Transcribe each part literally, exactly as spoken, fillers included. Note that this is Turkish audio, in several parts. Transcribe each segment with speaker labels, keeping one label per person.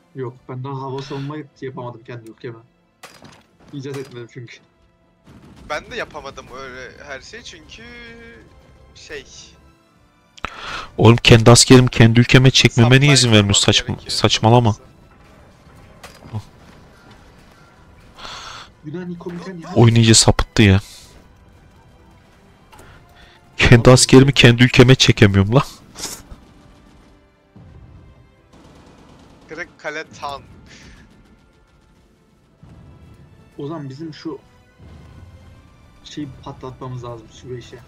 Speaker 1: Yok, ben daha hava savunma yapamadım kendi ülkeme. İcat etmedim çünkü.
Speaker 2: Ben de yapamadım öyle her şey çünkü şey
Speaker 3: Oğlum kendi askerimi kendi ülkeme çekmeme niye
Speaker 2: supply
Speaker 3: izin vermiyor?
Speaker 2: kurmam
Speaker 3: Saçma,
Speaker 2: gerekiyor.
Speaker 3: saçmalama.
Speaker 1: Yunan ikomiken ya.
Speaker 3: Oyun iyice sapıttı ya. Kendi askerimi kendi ülkeme çekemiyorum la.
Speaker 2: Kırıkkale Tank.
Speaker 1: O zaman bizim şu şeyi patlatmamız lazım Süveyş'e.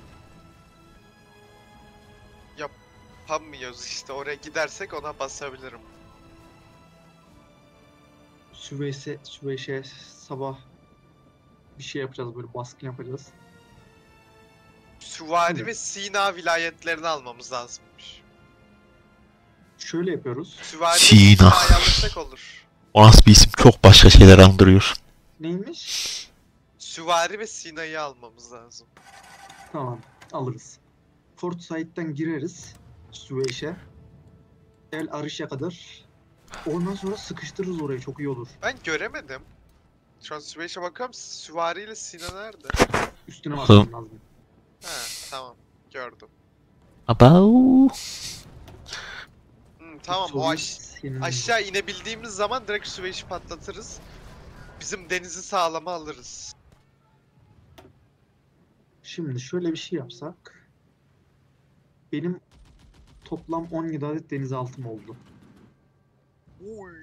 Speaker 2: Yapamıyoruz işte, oraya gidersek ona basabilirim.
Speaker 1: Süveyş'e Süveyş'e sabah bir şey yapacağız, böyle baskın yapacağız.
Speaker 2: Süvari
Speaker 1: Şimdi.
Speaker 2: ve Sina vilayetlerini almamız lazımmış.
Speaker 1: Şöyle yapıyoruz.
Speaker 2: Süvari ve
Speaker 3: Sina.
Speaker 2: Sina'yı alırsak olur.
Speaker 3: O nasıl bir isim, çok başka şeyler andırıyor.
Speaker 1: Neymiş?
Speaker 2: Süvari ve Sina'yı almamız lazım.
Speaker 1: Tamam, alırız. Fort Said'den gireriz Süveyş'e. El Arish'e kadar. Ondan sonra sıkıştırırız orayı, çok iyi olur.
Speaker 2: Ben göremedim. Şu an Süveyş'e bakıyorum. Süvari ile Sina nerede?
Speaker 1: Üstüne basmam lazım.
Speaker 2: He, tamam. Gördüm.
Speaker 3: Abau.
Speaker 2: Hmm, tamam, o
Speaker 1: Sovyet
Speaker 2: aş
Speaker 1: senin-
Speaker 2: aşağı inebildiğimiz zaman direkt Süveyş'i patlatırız. Bizim denizi sağlama alırız.
Speaker 1: Şimdi şöyle bir şey yapsak. Benim toplam on yedi adet denizaltım oldu.
Speaker 2: Uy.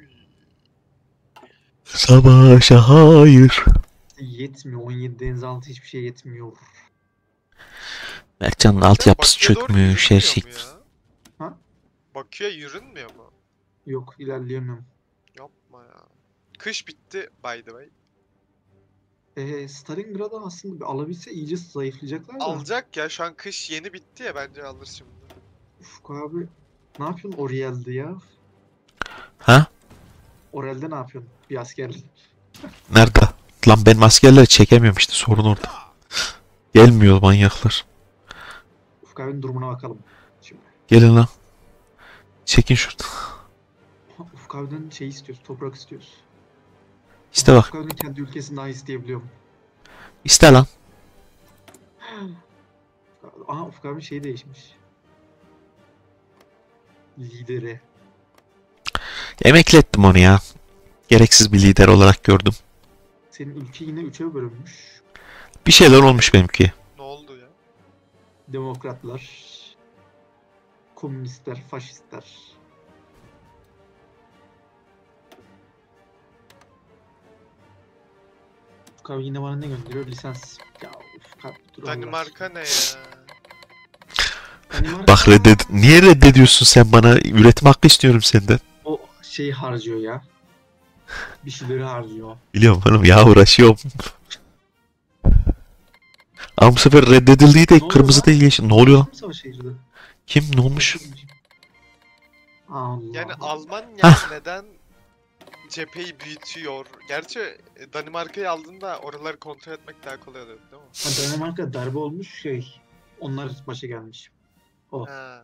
Speaker 3: Savaşa hayır.
Speaker 1: Yetmiyor. on yedi denizaltı hiçbir şey yetmiyor.
Speaker 3: Mertcan'ın altyapısı
Speaker 2: Bakü'ye doğru
Speaker 3: çökmüş, her
Speaker 2: yürünmüyor
Speaker 3: şey.
Speaker 2: mu ya?
Speaker 1: Ha?
Speaker 2: Bakü'ye yürünmüyor mu?
Speaker 1: Yok, ilerleyemiyorum.
Speaker 2: Yapma ya. Kış bitti by the way.
Speaker 1: Ee, Stalingrad'ı aslında bir alabilse iyice zayıflayacaklar da.
Speaker 2: Alacak ya, şu an kış yeni bitti ya, bence alır şimdi.
Speaker 1: Ufuk abi, ne yapıyorsun Oriel'de ya?
Speaker 3: Ha?
Speaker 1: Oriel'de ne yapıyorsun? Bir asker.
Speaker 3: Nerede? Lan ben askerleri çekemiyorum işte, sorun orada. Gelmiyor manyaklar.
Speaker 1: Ufuk abinin durumuna bakalım. Şimdi.
Speaker 3: Gelin lan. Çekin şuradan.
Speaker 1: Ufuk abiden şey istiyoruz, toprak istiyoruz.
Speaker 3: İste bak.
Speaker 1: Ufuk abinin kendi ülkesini daha isteyebiliyorum.
Speaker 3: İste lan.
Speaker 1: Aha, Ufuk abinin şeyi değişmiş. Lideri.
Speaker 3: Emekli ettim onu ya. Gereksiz bir lider olarak gördüm.
Speaker 1: Senin ülke yine üçe bölünmüş.
Speaker 3: Bir şeyler olmuş benimki.
Speaker 2: Ne oldu ya?
Speaker 1: Demokratlar, komünistler, faşistler. Ufuk abi yine bana ne gönderiyor? Lisans. Ya Ufuk abi dur Allah
Speaker 2: Danimarka ne ya?
Speaker 1: aşkına. Danimarka
Speaker 3: Bak reddet. Niye reddediyorsun sen bana? Üretim hakkı istiyorum senden.
Speaker 1: o şeyi harcıyor ya. Bir şeyleri harcıyor.
Speaker 3: Biliyorum hanım ya, uğraşıyorum. Ama bu sefer reddedildiği
Speaker 1: Ne
Speaker 3: de
Speaker 1: oluyor
Speaker 3: kırmızı
Speaker 1: lan?
Speaker 3: değil yeşil. Ne oluyor lan?
Speaker 1: Kim savaşa girdi?
Speaker 3: Kim? Ne olmuş?
Speaker 1: Allah
Speaker 2: Yani
Speaker 1: Allah.
Speaker 2: Almanya
Speaker 3: Hah.
Speaker 2: neden cepheyi büyütüyor? Gerçi e, Danimarka'yı aldığında oraları kontrol etmek daha kolay oluyor değil mi?
Speaker 1: Ha, Danimarka darbe olmuş şey. Onlar başa gelmiş. O.
Speaker 2: Ha.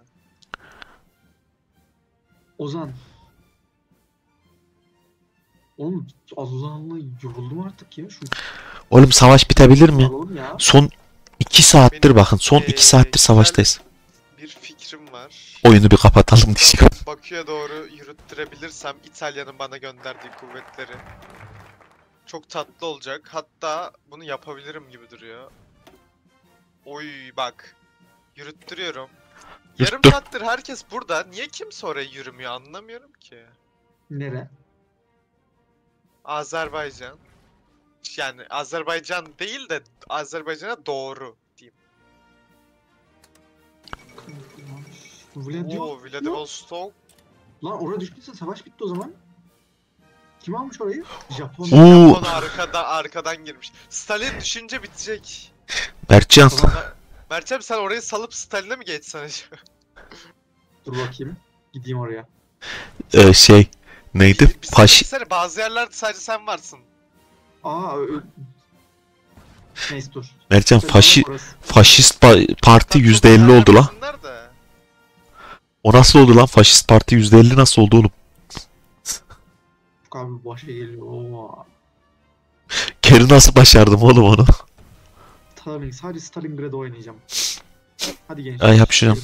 Speaker 1: Ozan. Oğlum Allah Allah, yoruldum artık ya. Şu
Speaker 3: Oğlum savaş bitebilir mi?
Speaker 1: alalım ya.
Speaker 3: Son iki saattir
Speaker 2: Benim,
Speaker 3: bakın. Son
Speaker 2: eee,
Speaker 3: iki saattir savaştayız.
Speaker 2: Bir fikrim var.
Speaker 3: Oyunu bir kapatalım diyeceğim.
Speaker 2: Bakü'ye doğru yürüttürebilirsem İtalya'nın bana gönderdiği kuvvetleri çok tatlı olacak. Hatta bunu yapabilirim gibi duruyor. Oy bak. Yürüttürüyorum. Yarım
Speaker 3: Yürüttür.
Speaker 2: saattir herkes burada. Niye kimse oraya yürümüyor anlamıyorum ki.
Speaker 1: Nere?
Speaker 2: Azerbaycan. Yani Azerbaycan değil de Azerbaycan'a doğru diyeyim.
Speaker 1: Vladivostok.
Speaker 2: Oo, Vladivostok.
Speaker 1: Lan oraya düştüyse savaş bitti o zaman. Kim almış orayı? Japon.
Speaker 3: Oo.
Speaker 2: Japon arkada arkadan girmiş. Stalin düşünce bitecek.
Speaker 3: Mertcan.
Speaker 1: O zaman
Speaker 2: Mert'em sen orayı salıp Stalin'e mi geçsen acaba?
Speaker 1: dur bakayım. Gideyim oraya.
Speaker 3: Ee, şey neydi?
Speaker 2: Bir- bir
Speaker 3: Paş.
Speaker 2: sene bazı yerlerde sadece sen varsın.
Speaker 1: Aa ö- neyse dur.
Speaker 3: Mertcan
Speaker 1: Sen
Speaker 3: faşi
Speaker 1: bana orası.
Speaker 3: faşist pa- parti
Speaker 2: Tabii
Speaker 3: yüzde elli
Speaker 2: çok
Speaker 3: oldu la.
Speaker 2: vermesinler de.
Speaker 3: O nasıl oldu lan? Faşist parti yüzde elli nasıl oldu oğlum?
Speaker 1: Ufuk abi başa geliyor. Oo.
Speaker 3: Geri nasıl başardım oğlum onu?
Speaker 1: Stalin, sadece Stalingrad'ı oynayacağım. Hadi gençler.
Speaker 3: Ay yapışırım.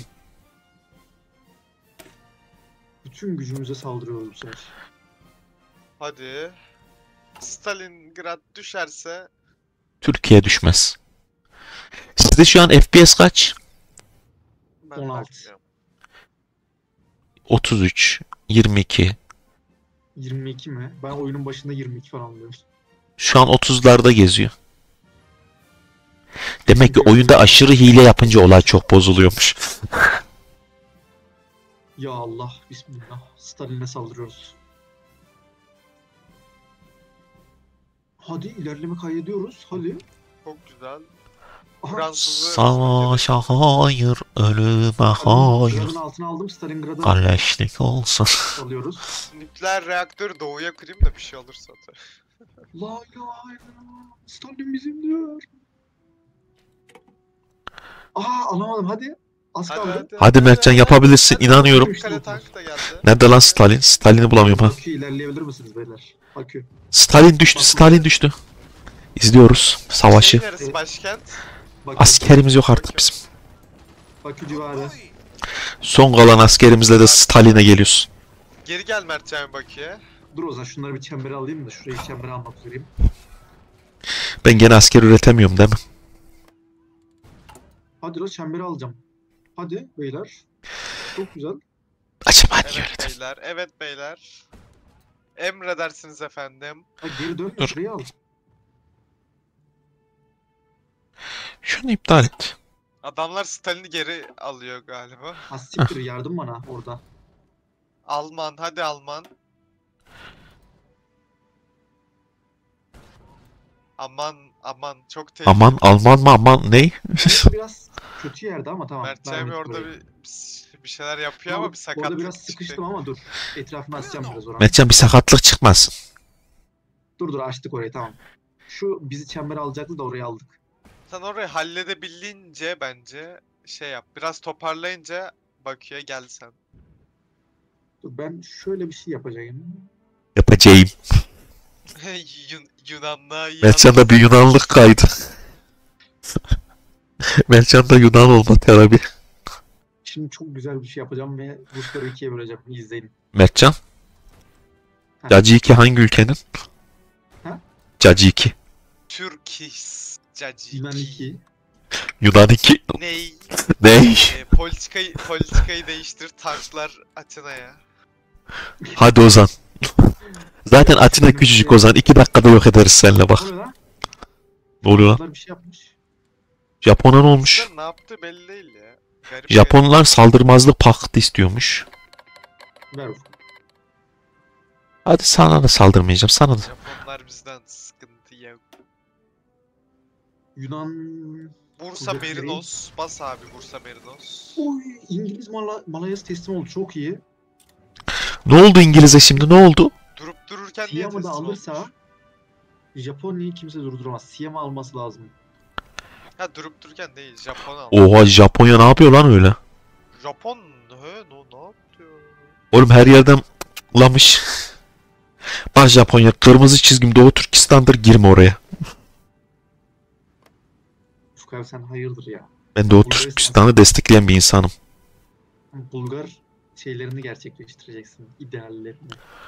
Speaker 1: Bütün gücümüze saldırıyoruz bu sefer.
Speaker 2: Hadi. Stalingrad düşerse
Speaker 3: Türkiye düşmez. Sizde şu an F P S kaç?
Speaker 2: ben
Speaker 1: on altı.
Speaker 2: bakmıyorum.
Speaker 3: otuz üç, yirmi iki.
Speaker 1: yirmi iki mi? Ben oyunun başında yirmi iki falan diyorum.
Speaker 3: Şu an otuzlarda geziyor. Demek ki oyunda aşırı hile yapınca olay çok bozuluyormuş.
Speaker 1: Ya Allah, bismillah. Stalin'e saldırıyoruz. Hadi ilerleme kaydediyoruz. Hadi.
Speaker 2: Çok güzel.
Speaker 1: Aha,
Speaker 2: Fransızı
Speaker 3: Savaşa hayır, ölüme hayır.
Speaker 1: Gradın altına aldım. Stalingrad'ı
Speaker 3: Kalleşlik olsun.
Speaker 1: alıyoruz.
Speaker 2: nükleer reaktörü doğuya kurayım da bir şey olursa atar.
Speaker 1: La ilahe illallah. Stalin bizimdir. Aha alamadım hadi. Az
Speaker 2: Hadi
Speaker 1: kaldı.
Speaker 2: hadi.
Speaker 3: Hadi Mertcan, yapabilirsin,
Speaker 2: Hadi.
Speaker 3: inanıyorum.
Speaker 2: Kale tank da geldi.
Speaker 3: Nerede lan Stalin? Stalin'i bulamıyorum ha.
Speaker 1: Bakü ilerleyebilir misiniz beyler? Bakü.
Speaker 3: Stalin düştü, Stalin düştü. İzliyoruz savaşı.
Speaker 2: Şeyin neresi başkent?
Speaker 1: Bakü.
Speaker 3: Askerimiz yok artık bizim.
Speaker 1: Bakü civarı.
Speaker 3: Son kalan askerimizle de Stalin'e geliyoruz.
Speaker 2: Geri gel Mertcan Bakü'ye.
Speaker 1: Dur o zaman şunları bir çembere alayım da şurayı çembere almak üzereyim.
Speaker 3: Ben gene asker üretemiyorum değil mi?
Speaker 1: Hadi la çembere alacağım. Hadi beyler. Çok güzel.
Speaker 3: Acaba niye
Speaker 2: Evet
Speaker 3: öyle?
Speaker 2: beyler, evet beyler. Emredersiniz efendim.
Speaker 1: Ha, geri dön
Speaker 3: Dur.
Speaker 1: şurayı al.
Speaker 3: Şunu iptal et.
Speaker 2: Adamlar Stalin'i geri alıyor galiba.
Speaker 1: Ha siktir yardım bana orada.
Speaker 2: Alman, hadi Alman. Aman, aman, çok tehlikeli.
Speaker 3: Aman Alman mı aman ney?
Speaker 1: Burası biraz kötü yerde ama tamam.
Speaker 2: Mert
Speaker 1: ben
Speaker 2: Cemil
Speaker 1: hallettim
Speaker 2: orada
Speaker 1: orayı.
Speaker 2: bir, bir şeyler yapıyor ama bir sakatlık
Speaker 1: Orada biraz
Speaker 2: çıkacak.
Speaker 1: sıkıştım ama dur. Etrafını açacağım biraz oranı.
Speaker 3: Mertcan, bir sakatlık çıkmasın.
Speaker 1: Dur dur açtık orayı tamam. Şu bizi çembere alacaktı da orayı aldık.
Speaker 2: Sen orayı halledebildiğince bence şey yap. Biraz toparlayınca Bakü'ye gel sen.
Speaker 1: Dur ben şöyle bir şey yapacağım.
Speaker 3: Yapacağım.
Speaker 2: Yun Yunanlığa iyi
Speaker 3: Mertcan'da bir Yunanlık kaydı. Mertcan'da Yunan olma terapi.
Speaker 1: Şimdi çok güzel bir şey yapacağım ve Rusları ikiye böleceğim. İzleyin.
Speaker 3: Mertcan,
Speaker 1: Ha.
Speaker 3: Caciki hangi ülkenin?
Speaker 1: Ha?
Speaker 3: Caciki.
Speaker 2: Türkis. Caciki.
Speaker 1: Yunan iki.
Speaker 3: Yunan iki.
Speaker 2: Ney?
Speaker 3: Ney?
Speaker 2: Ee, politikayı, politikayı değiştir. Tanklar Atina'ya.
Speaker 3: Hadi Ozan. Zaten Atina küçücük Ozan. iki dakikada yok ederiz seninle bak.
Speaker 1: Ne oluyor lan?
Speaker 3: Ne oluyor lan?
Speaker 1: Bunlar bir şey yapmış.
Speaker 2: Bunlar
Speaker 3: Japon'a ne olmuş?
Speaker 2: ne yaptı belli değil ya. Garip
Speaker 3: Japonlar saldırmazlık paktı istiyormuş.
Speaker 1: Ver Ufuk.
Speaker 3: Hadi sana da saldırmayacağım, sana da.
Speaker 2: şey. Japonlar bizden sıkıntı yok.
Speaker 1: Yunan...
Speaker 2: Bursa
Speaker 1: Kuvvetleri-
Speaker 2: Merinos. Bas abi Bursa Merinos.
Speaker 1: Oy İngiliz Mala Malayası teslim oldu çok iyi.
Speaker 3: Ne oldu İngiliz'e şimdi, ne oldu?
Speaker 2: Durup dururken niye
Speaker 1: Siam'ı
Speaker 2: teslim
Speaker 1: da alırsa
Speaker 2: olmuş?
Speaker 1: Japonya'yı kimse durduramaz. Siam'ı alması lazım.
Speaker 2: Ha durup dururken değil. Japon al.
Speaker 3: Oha, Japonya ne yapıyor lan öyle?
Speaker 2: Japon he no ne yapıyor?
Speaker 3: Oğlum her yerden lamış. Bak Japonya, kırmızı çizgim Doğu Türkistan'dır, girme oraya.
Speaker 1: Ufuk abi sen hayırdır ya.
Speaker 3: Ben Doğu
Speaker 1: Bulgaristan.
Speaker 3: Türkistan'ı destekleyen bir insanım.
Speaker 1: Bulgar şeylerini gerçekleştireceksin. İdeallerini.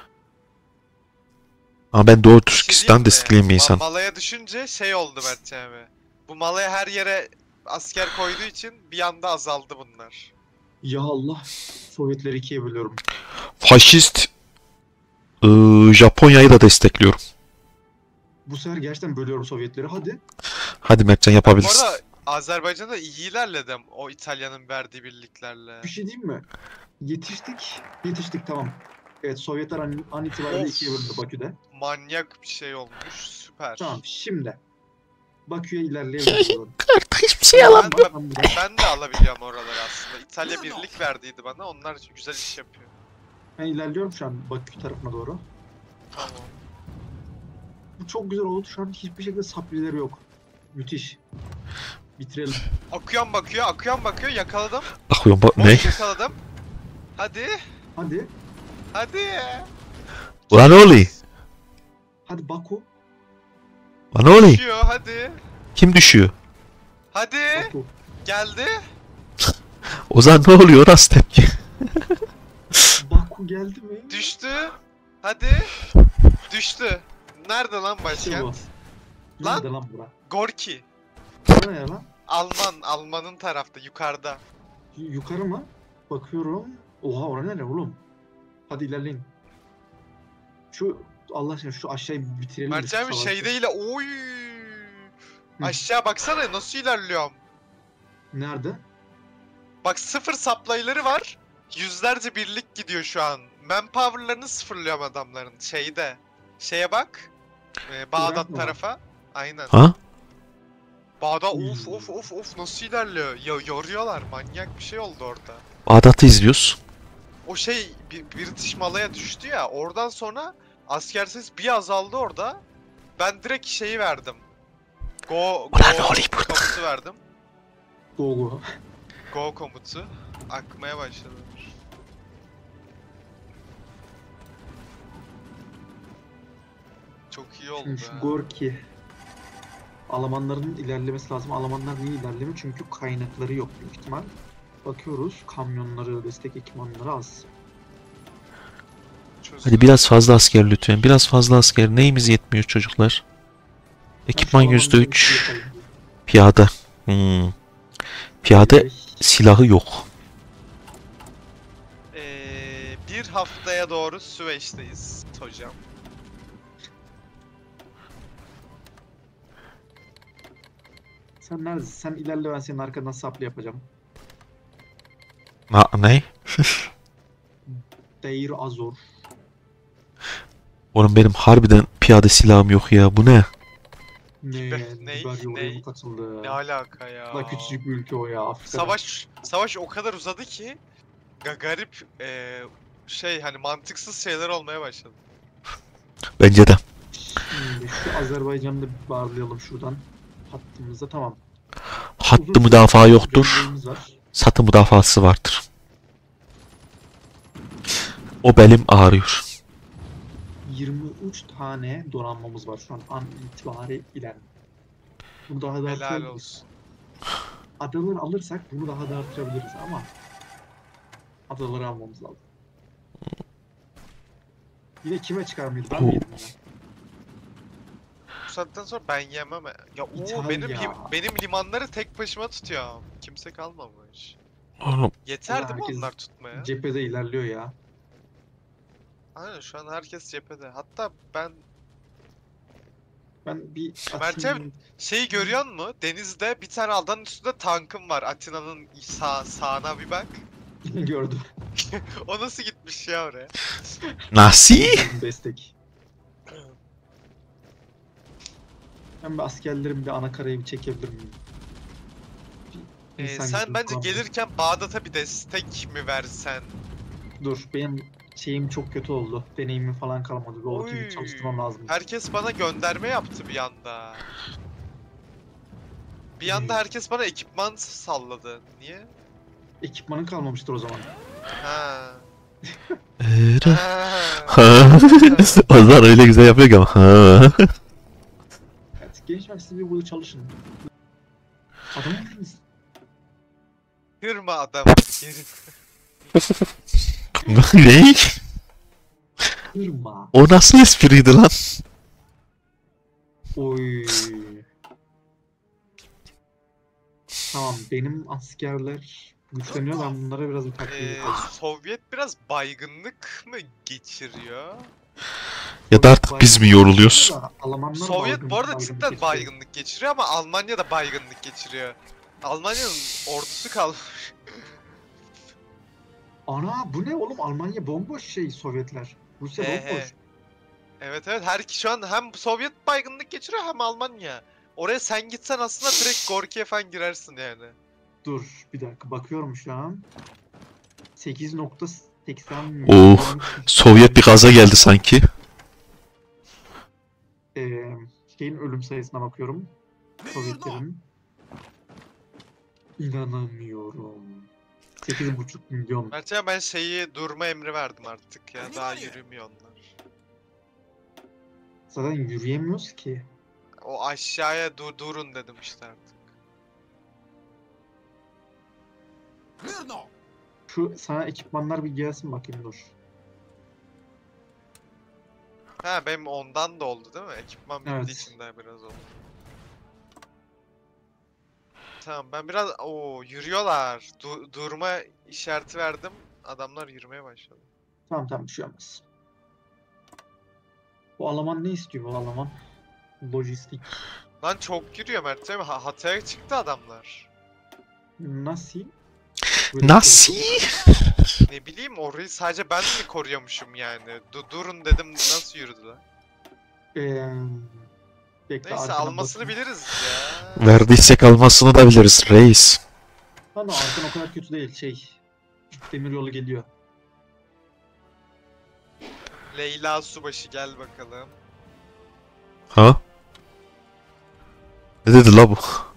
Speaker 3: Ama ben Doğu
Speaker 2: Bir şey
Speaker 3: Türkistan'ı
Speaker 2: diyeyim mi?
Speaker 3: destekleyen bir
Speaker 2: Ma-
Speaker 3: insanım.
Speaker 2: Malaya düşünce şey oldu Mert abi. Bu Malaya her yere asker koyduğu için bir anda azaldı bunlar.
Speaker 1: Ya Allah. Sovyetleri ikiye bölüyorum.
Speaker 3: Faşist ıı, Japonya'yı da destekliyorum.
Speaker 1: Bu sefer gerçekten bölüyorum Sovyetleri. Hadi.
Speaker 3: Hadi Mertcan,
Speaker 2: Bu
Speaker 3: yapabilirsin.
Speaker 2: arada Azerbaycan'da iyi ilerledim o İtalya'nın verdiği birliklerle.
Speaker 1: Bir şey diyeyim mi? Yetiştik. Yetiştik tamam. Evet Sovyetler an, an itibariyle
Speaker 2: Of.
Speaker 1: ikiye bölündü Bakü'de.
Speaker 2: Manyak bir şey olmuş. Süper.
Speaker 1: Tamam şimdi. Bakü'ye ilerleyebiliriz.
Speaker 3: Artık hiçbir şey
Speaker 2: alamam.
Speaker 1: Tamam, tamam.
Speaker 2: Ben de alabiliyorum oraları aslında. İtalya birlik verdiydi bana. Onlar güzel iş yapıyor.
Speaker 1: Ben ilerliyorum şu an Bakü tarafına doğru.
Speaker 2: Tamam.
Speaker 1: Bu çok güzel oldu. Şu an hiçbir şekilde saplileri yok. Müthiş. Bitirelim.
Speaker 2: Akıyan bakıyor, akıyan bakıyor. Yakaladım.
Speaker 3: Bakıyorum bak ne?
Speaker 2: Boş yakaladım. Hadi.
Speaker 1: Hadi.
Speaker 2: Hadi.
Speaker 3: Ulan ne oluyor?
Speaker 1: Hadi Baku.
Speaker 3: Bana oluyor.
Speaker 2: Düşüyor hadi.
Speaker 3: Kim düşüyor?
Speaker 2: Hadi.
Speaker 1: Baku.
Speaker 2: Geldi.
Speaker 3: O zaman ne oluyor? Nasıl tepki?
Speaker 1: Baku geldi mi?
Speaker 2: Düştü. Hadi. Düştü. Nerede lan
Speaker 1: İşte bu.
Speaker 2: başkent?
Speaker 1: Lan.
Speaker 2: Lan.
Speaker 1: Nerede lan bura?
Speaker 2: Gorki.
Speaker 1: Bura ne lan?
Speaker 2: Alman. Alman'ın tarafta yukarıda.
Speaker 1: Y- Yukarı mı? Bakıyorum. Oha orası nere oğlum? Hadi ilerleyin. Şu Allah aşkına şu aşağıyı bitirelim. de şu
Speaker 2: Mertcan bir
Speaker 1: savaşı.
Speaker 2: şey değil. Oy.
Speaker 1: Hı.
Speaker 2: Aşağı baksana nasıl ilerliyorum.
Speaker 1: Nerede?
Speaker 2: Bak sıfır supply'ları var. Yüzlerce birlik gidiyor şu an. Manpower'larını sıfırlıyorum adamların şeyde. Şeye bak. Ee, Bağdat
Speaker 1: mı?
Speaker 2: tarafa. Aynen.
Speaker 3: Ha?
Speaker 2: Bağdat
Speaker 1: Hmm.
Speaker 2: of of of of nasıl ilerliyor? Ya yoruyorlar. Manyak bir şey oldu orada.
Speaker 3: Bağdat'ı izliyoruz.
Speaker 2: O şey bir British Malaya düştü ya. Oradan sonra asker sayısı bir azaldı orada. Ben direkt şeyi verdim. Go go
Speaker 3: Ulan ne oluyor burada?
Speaker 2: komutu verdim.
Speaker 1: Go go.
Speaker 2: Go komutu. Akmaya başladı. Çok iyi oldu
Speaker 1: Şimdi şu
Speaker 2: ha.
Speaker 1: Gorki. Almanların ilerlemesi lazım. Almanlar niye ilerlemiyor? Çünkü kaynakları yok büyük ihtimal. Bakıyoruz. Kamyonları, destek ekipmanları az.
Speaker 2: Çözüm.
Speaker 3: Hadi biraz fazla asker lütfen. Biraz fazla asker. Neyimiz yetmiyor çocuklar? Ekipman
Speaker 1: Ben şu
Speaker 3: yüzde
Speaker 1: Almanları
Speaker 3: üç.
Speaker 1: bir yapayım.
Speaker 3: Piyade. Hmm. Piyade
Speaker 1: Beş.
Speaker 3: silahı yok.
Speaker 2: Ee, bir haftaya doğru Süveyş'teyiz hocam.
Speaker 1: Sen neredesin? Sen ilerle, ben senin arkadan saplı yapacağım.
Speaker 3: Na, ne?
Speaker 1: Deir Azor.
Speaker 3: Oğlum benim harbiden piyade silahım yok ya. Bu ne?
Speaker 1: Ne?
Speaker 2: Ney?
Speaker 1: Liberya oraya
Speaker 2: Ney?
Speaker 1: mı katıldı?
Speaker 2: Ne alaka ya?
Speaker 1: La küçücük bir ülke o ya. Afrika'da.
Speaker 2: Savaş savaş o kadar uzadı ki ga- garip ee, şey hani mantıksız şeyler olmaya başladı.
Speaker 3: Bence de.
Speaker 1: Şimdi şu Azerbaycan'ı da bir bağlayalım şuradan. Hattımızda tamam.
Speaker 3: Hattı
Speaker 1: Uzun
Speaker 3: müdafaa
Speaker 1: süreli
Speaker 3: yoktur.
Speaker 1: gönderimiz var.
Speaker 3: Satı müdafası vardır. O belim ağrıyor.
Speaker 1: yirmi üç tane donanmamız var şu an an itibariyle. Bunu daha da
Speaker 2: Helal
Speaker 1: artırabiliriz.
Speaker 2: olsun.
Speaker 1: Adaları alırsak bunu daha da artırabiliriz ama adaları almamız lazım. Yine kime çıkar mıydı? Ben miydim yine?
Speaker 2: Bu saatten sonra ben yemem. Ya o
Speaker 1: İtalya.
Speaker 2: benim lim- benim limanları tek başıma tutuyorum. Kimse kalmamış.
Speaker 3: Oğlum
Speaker 2: Yeter değil mi
Speaker 1: Herkes
Speaker 2: onlar tutmaya?
Speaker 1: Cephede ilerliyor ya.
Speaker 2: Aynen şu an herkes cephede. Hatta ben
Speaker 1: Ben bir
Speaker 2: Mert'e
Speaker 1: atayım.
Speaker 2: şeyi görüyor musun? Denizde bir tane adanın üstünde tankım var. Atina'nın sağ, sağına bir bak.
Speaker 1: gördüm.
Speaker 2: O nasıl gitmiş ya oraya?
Speaker 3: nasi?
Speaker 1: Destek. Ben bir askerlerim bir ana karayı bir çekebilir miyim? Bir
Speaker 2: Ee,
Speaker 1: insan
Speaker 2: sen
Speaker 1: gücüm
Speaker 2: bence
Speaker 1: falan.
Speaker 2: gelirken Bağdat'a bir destek mi versen?
Speaker 1: Dur, benim şeyim çok kötü oldu. Deneyimim falan kalmadı. Bir ortamı
Speaker 2: Oy,
Speaker 1: çalıştırmam lazım.
Speaker 2: herkes bana gönderme yaptı bir anda. Bir anda
Speaker 1: Hmm.
Speaker 2: herkes bana ekipman salladı. Niye?
Speaker 1: Ekipmanın kalmamıştır o zaman.
Speaker 2: Ha.
Speaker 3: Ee,
Speaker 2: Ha.
Speaker 3: Ha. O zaman öyle güzel yapıyor ki ama. Ha.
Speaker 1: Evet, gençler siz bir burada çalışın. Adam mısınız?
Speaker 2: Kırma adam. Geri-
Speaker 3: Ne?
Speaker 1: Kırma.
Speaker 3: O nasıl espriydi lan?
Speaker 1: Oy. Tamam, benim askerler güçleniyor. Ben bunlara biraz bir takviye
Speaker 2: Ee,
Speaker 1: yapayım.
Speaker 2: Sovyet biraz baygınlık mı geçiriyor?
Speaker 3: Ya da artık biz mi yoruluyoruz?
Speaker 1: Almanlar
Speaker 2: Sovyet
Speaker 1: baygın-
Speaker 2: bu arada
Speaker 1: baygınlık
Speaker 2: cidden
Speaker 1: geçiriyor.
Speaker 2: baygınlık geçiriyor ama Almanya da baygınlık geçiriyor. Almanya'nın ordusu kalmış.
Speaker 1: Ana bu ne oğlum? Almanya bomboş şey Sovyetler. Rusya
Speaker 2: He he.
Speaker 1: bomboş.
Speaker 2: Evet evet her şu an hem Sovyet baygınlık geçiriyor hem Almanya. Oraya sen gitsen aslında direkt Gorki'ye falan girersin yani.
Speaker 1: Dur bir dakika bakıyorum şu an. sekiz nokta seksen
Speaker 3: Oo, Sovyet bir gaza geldi sanki.
Speaker 1: Ee, şeyin ölüm sayısına bakıyorum. Sovyetlerin. İnanamıyorum. sekiz buçuk milyon.
Speaker 2: Mertcan ben şeyi durma emri verdim artık ya daha yürümüyor onlar.
Speaker 1: Zaten yürüyemiyoruz ki.
Speaker 2: O aşağıya dur durun dedim işte artık.
Speaker 1: Şu sana ekipmanlar bir gelsin bakayım dur.
Speaker 2: Ha benim ondan da oldu değil mi? Ekipman bittiği
Speaker 1: Evet.
Speaker 2: için de biraz oldu. Tamam ben biraz o yürüyorlar. Du- durma işareti verdim. Adamlar yürümeye başladı.
Speaker 1: Tamam tamam bir şey olmaz. Bu Alman ne istiyor bu Alman? Lojistik.
Speaker 2: Lan çok yürüyor Mert değil mi? Ha Hatay'a çıktı adamlar.
Speaker 1: Nasıl?
Speaker 3: Nasıl?
Speaker 2: Ne bileyim orayı sadece ben mi koruyormuşum yani? Du durun dedim nasıl yürüdüler?
Speaker 1: Ee, bekle
Speaker 2: Neyse
Speaker 1: arkana
Speaker 2: almasını
Speaker 1: bakayım.
Speaker 2: biliriz ya.
Speaker 3: Verdiysek almasını da biliriz reis.
Speaker 1: Lan o arkan o kadar kötü değil şey. Demiryolu geliyor.
Speaker 2: Leyla Subaşı gel bakalım.
Speaker 3: Ha? Ne dedi la bu?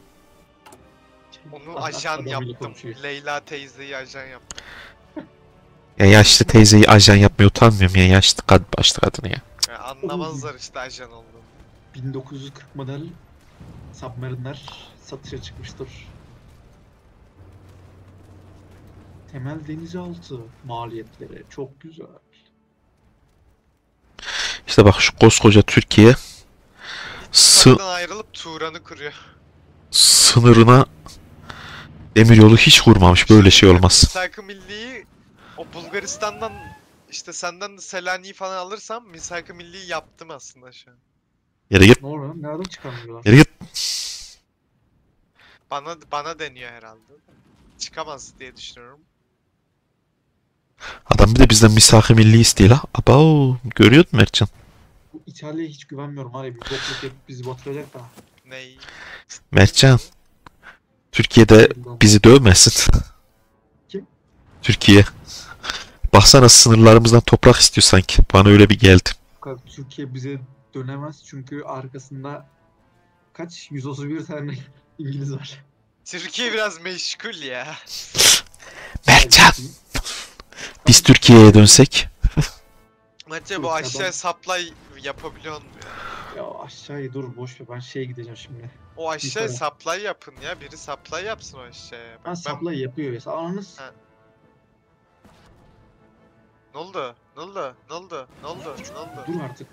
Speaker 2: Onu
Speaker 1: Lan
Speaker 2: ajan
Speaker 1: adamıyla
Speaker 2: yaptım.
Speaker 1: konuşuyor.
Speaker 2: Leyla teyzeyi ajan yaptım.
Speaker 3: Ya yaşlı teyzeyi ajan yapmaya utanmıyorum ya yaşlı kad başlı kadını ya.
Speaker 2: Yani anlamazlar işte ajan olduğunu.
Speaker 1: bin dokuz yüz kırk model Submarine'ler satışa çıkmıştır. Temel denizaltı maliyetleri çok güzel.
Speaker 3: İşte bak şu koskoca Türkiye sı
Speaker 2: Sınırdan ayrılıp Turan'ı kuruyor.
Speaker 3: sınırına demiryolu hiç kurmamış, böyle şey olmaz.
Speaker 2: Misak-ı Milli'yi o Bulgaristan'dan işte senden de Selanik'i falan alırsam Misak-ı Milli'yi yaptım aslında şu an.
Speaker 3: Yere git,
Speaker 1: Ne oluyor? Nereden çıkarmıyorlar?
Speaker 3: yere git.
Speaker 2: Bana bana deniyor herhalde. Çıkamaz diye düşünüyorum.
Speaker 3: Adam bir de bizden misak-ı milli istiyor la. Abo, görüyor musun Mertcan?
Speaker 1: Bu İtalya'ya hiç güvenmiyorum. Var ya bir bokluk yapıp bizi batıracak da.
Speaker 2: Ney?
Speaker 3: Mertcan, Türkiye'de bizi dövmesin.
Speaker 1: Kim?
Speaker 3: Türkiye. Baksana sınırlarımızdan toprak istiyor sanki. Bana öyle bir geldi.
Speaker 1: Fakat Türkiye bize dönemez çünkü arkasında kaç? yüz otuz bir tane İngiliz var.
Speaker 2: Türkiye biraz meşgul ya.
Speaker 3: Mertcan, biz Türkiye'ye dönsek.
Speaker 2: Bence bu
Speaker 1: Yok,
Speaker 2: aşağı
Speaker 1: adam-
Speaker 2: supply yapabiliyor mu ya?
Speaker 1: Ya aşağıya dur boş ver ben şeye gideceğim şimdi.
Speaker 2: O aşağı
Speaker 1: Yukarı.
Speaker 2: supply yapın ya. Biri supply yapsın o aşağıya. Bak
Speaker 1: Ben
Speaker 2: ben...
Speaker 1: supply yapıyor ya. Ananız
Speaker 2: Ha. Ne oldu? Ne oldu? Ne oldu? Ne oldu? Ne oldu?
Speaker 1: dur artık.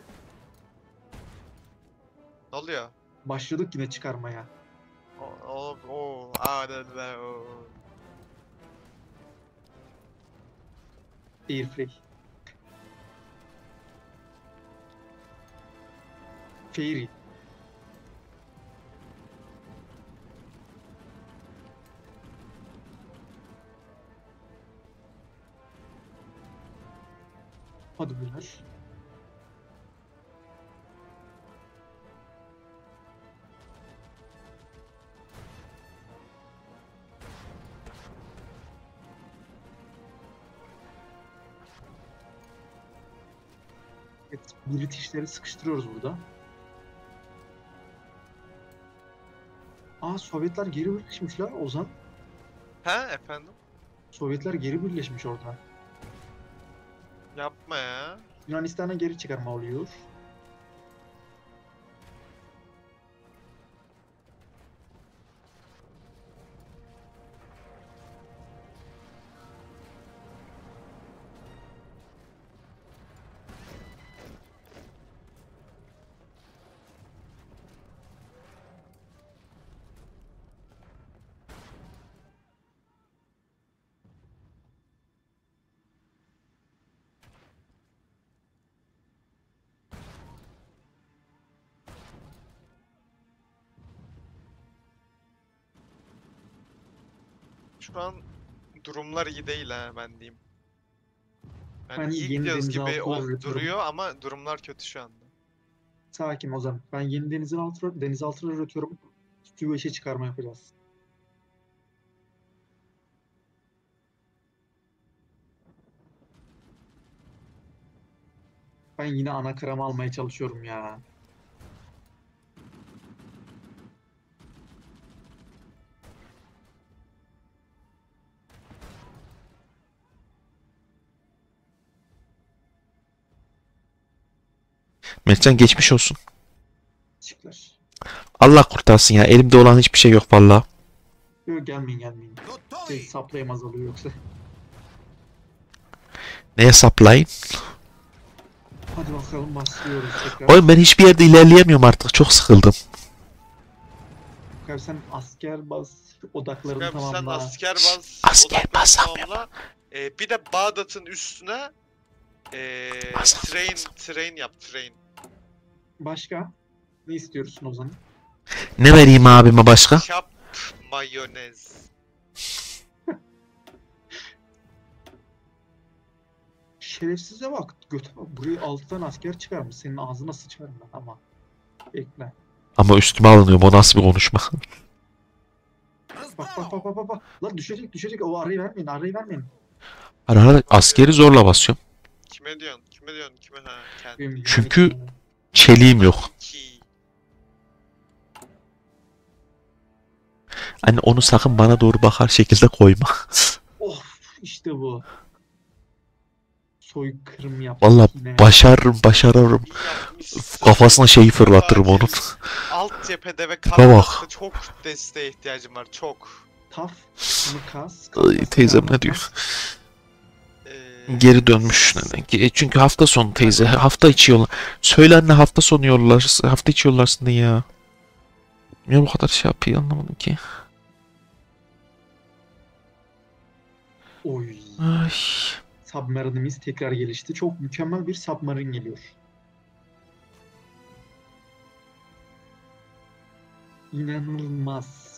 Speaker 2: Ne oluyor?
Speaker 1: Başladık yine çıkarmaya.
Speaker 2: O o o aa da da o.
Speaker 1: Airfree. Fairy. Hadi buyur. Evet, British'leri sıkıştırıyoruz burada. Aa Sovyetler geri birleşmişler Ozan.
Speaker 2: Ha efendim?
Speaker 1: Sovyetler geri birleşmiş orada.
Speaker 2: Yapma ya.
Speaker 1: Yunanistan'a geri çıkarma oluyor.
Speaker 2: Şu an durumlar iyi değil ha ben diyeyim. Yani
Speaker 1: Ben
Speaker 2: iyi
Speaker 1: yeni
Speaker 2: gidiyoruz gibi
Speaker 1: denizaltılar
Speaker 2: ol-
Speaker 1: üretiyorum.
Speaker 2: duruyor ama durumlar kötü şu anda.
Speaker 1: Sakin Ozan. Ben yeni denizaltı, denizaltılar üretiyorum. Süveyş'e çıkarma yapacağız. Ben yine ana kıramı almaya çalışıyorum ya.
Speaker 3: Mertcan geçmiş olsun.
Speaker 1: Çıklar.
Speaker 3: Allah kurtarsın ya. Elimde olan hiçbir şey yok valla.
Speaker 1: Yok gelmeyin gelmeyin. Şey, saplayım azalıyor yoksa.
Speaker 3: Neye saplayayım?
Speaker 1: Hadi bakalım başlıyoruz tekrar.
Speaker 3: Oğlum ben hiçbir yerde ilerleyemiyorum artık. Çok sıkıldım.
Speaker 1: Abi sen asker bas odaklarını
Speaker 2: Abi sen
Speaker 1: tamamla.
Speaker 2: asker baz.
Speaker 3: Asker
Speaker 2: odaklanı
Speaker 3: baz
Speaker 2: tamamla. Ee, bir de Bağdat'ın üstüne ee,
Speaker 3: Baz,
Speaker 2: train,
Speaker 3: baz.
Speaker 2: train yap train.
Speaker 1: Başka? Ne istiyorsun o zaman?
Speaker 3: Ne vereyim abime başka?
Speaker 2: Çap mayonez.
Speaker 1: Şerefsize bak. Göte bak. Burayı alttan asker çıkarmış. Senin ağzına sıçarım ben ama. Bekle.
Speaker 3: Ama üstüme alınıyorum. O nasıl bir konuşma?
Speaker 1: Bak bak bak bak bak. bak. Lan düşecek düşecek. O arayı vermeyin. Arayı vermeyin.
Speaker 3: Ara ara askeri zorla basıyorum.
Speaker 2: Kime diyorsun? Kime diyorsun? Kime ha? Kendi.
Speaker 1: Benim
Speaker 3: Çünkü-
Speaker 1: yönetmenim.
Speaker 3: Çeliğim yok.
Speaker 2: Ki.
Speaker 3: Hani onu sakın bana doğru bakar şekilde koyma.
Speaker 1: Of işte bu. Soykırım yaptık
Speaker 3: Valla
Speaker 1: yine.
Speaker 3: başarırım başarırım.
Speaker 2: İyi yapmışsın.
Speaker 3: Kafasına şeyi fırlatırım onun.
Speaker 2: Alt cephede ve
Speaker 3: Tipe bak.
Speaker 2: karnında çok desteğe ihtiyacım var. Çok.
Speaker 1: Taf. Bunu kas.
Speaker 3: Ay,
Speaker 1: kafasına
Speaker 3: teyzem ne
Speaker 1: bak.
Speaker 3: diyor?
Speaker 2: Ee,
Speaker 3: Geri dönmüş. E, Çünkü hafta sonu teyze. Hafta içi yollar. Söyle anne hafta sonu yollar. Hafta içi yollarsın diye ya. Niye bu kadar şey yapıyor anlamadım ki.
Speaker 1: Oy.
Speaker 3: Ay.
Speaker 1: Submarine'imiz tekrar gelişti. Çok mükemmel bir submarine geliyor. İnanılmaz.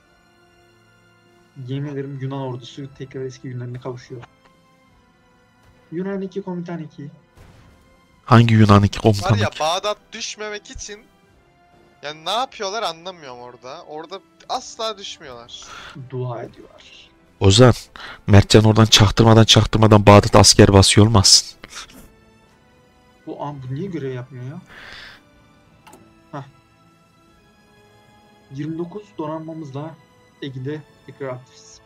Speaker 1: Yemin ederim Yunan ordusu tekrar eski günlerine kavuşuyor. Yunan iki, komutan iki.
Speaker 3: Hangi Yunan iki
Speaker 2: Var
Speaker 3: komutanı?
Speaker 2: ya Bağdat düşmemek için yani ne yapıyorlar anlamıyorum orada. Orada asla düşmüyorlar.
Speaker 1: Dua ediyorlar.
Speaker 3: Ozan. Mertcan oradan çaktırmadan çaktırmadan Bağdat asker basıyor olmazsın.
Speaker 1: Bu an bu niye görev yapmıyor ya? Hah. yirmi dokuz donanmamızla Ege'de tekrar aktifiz.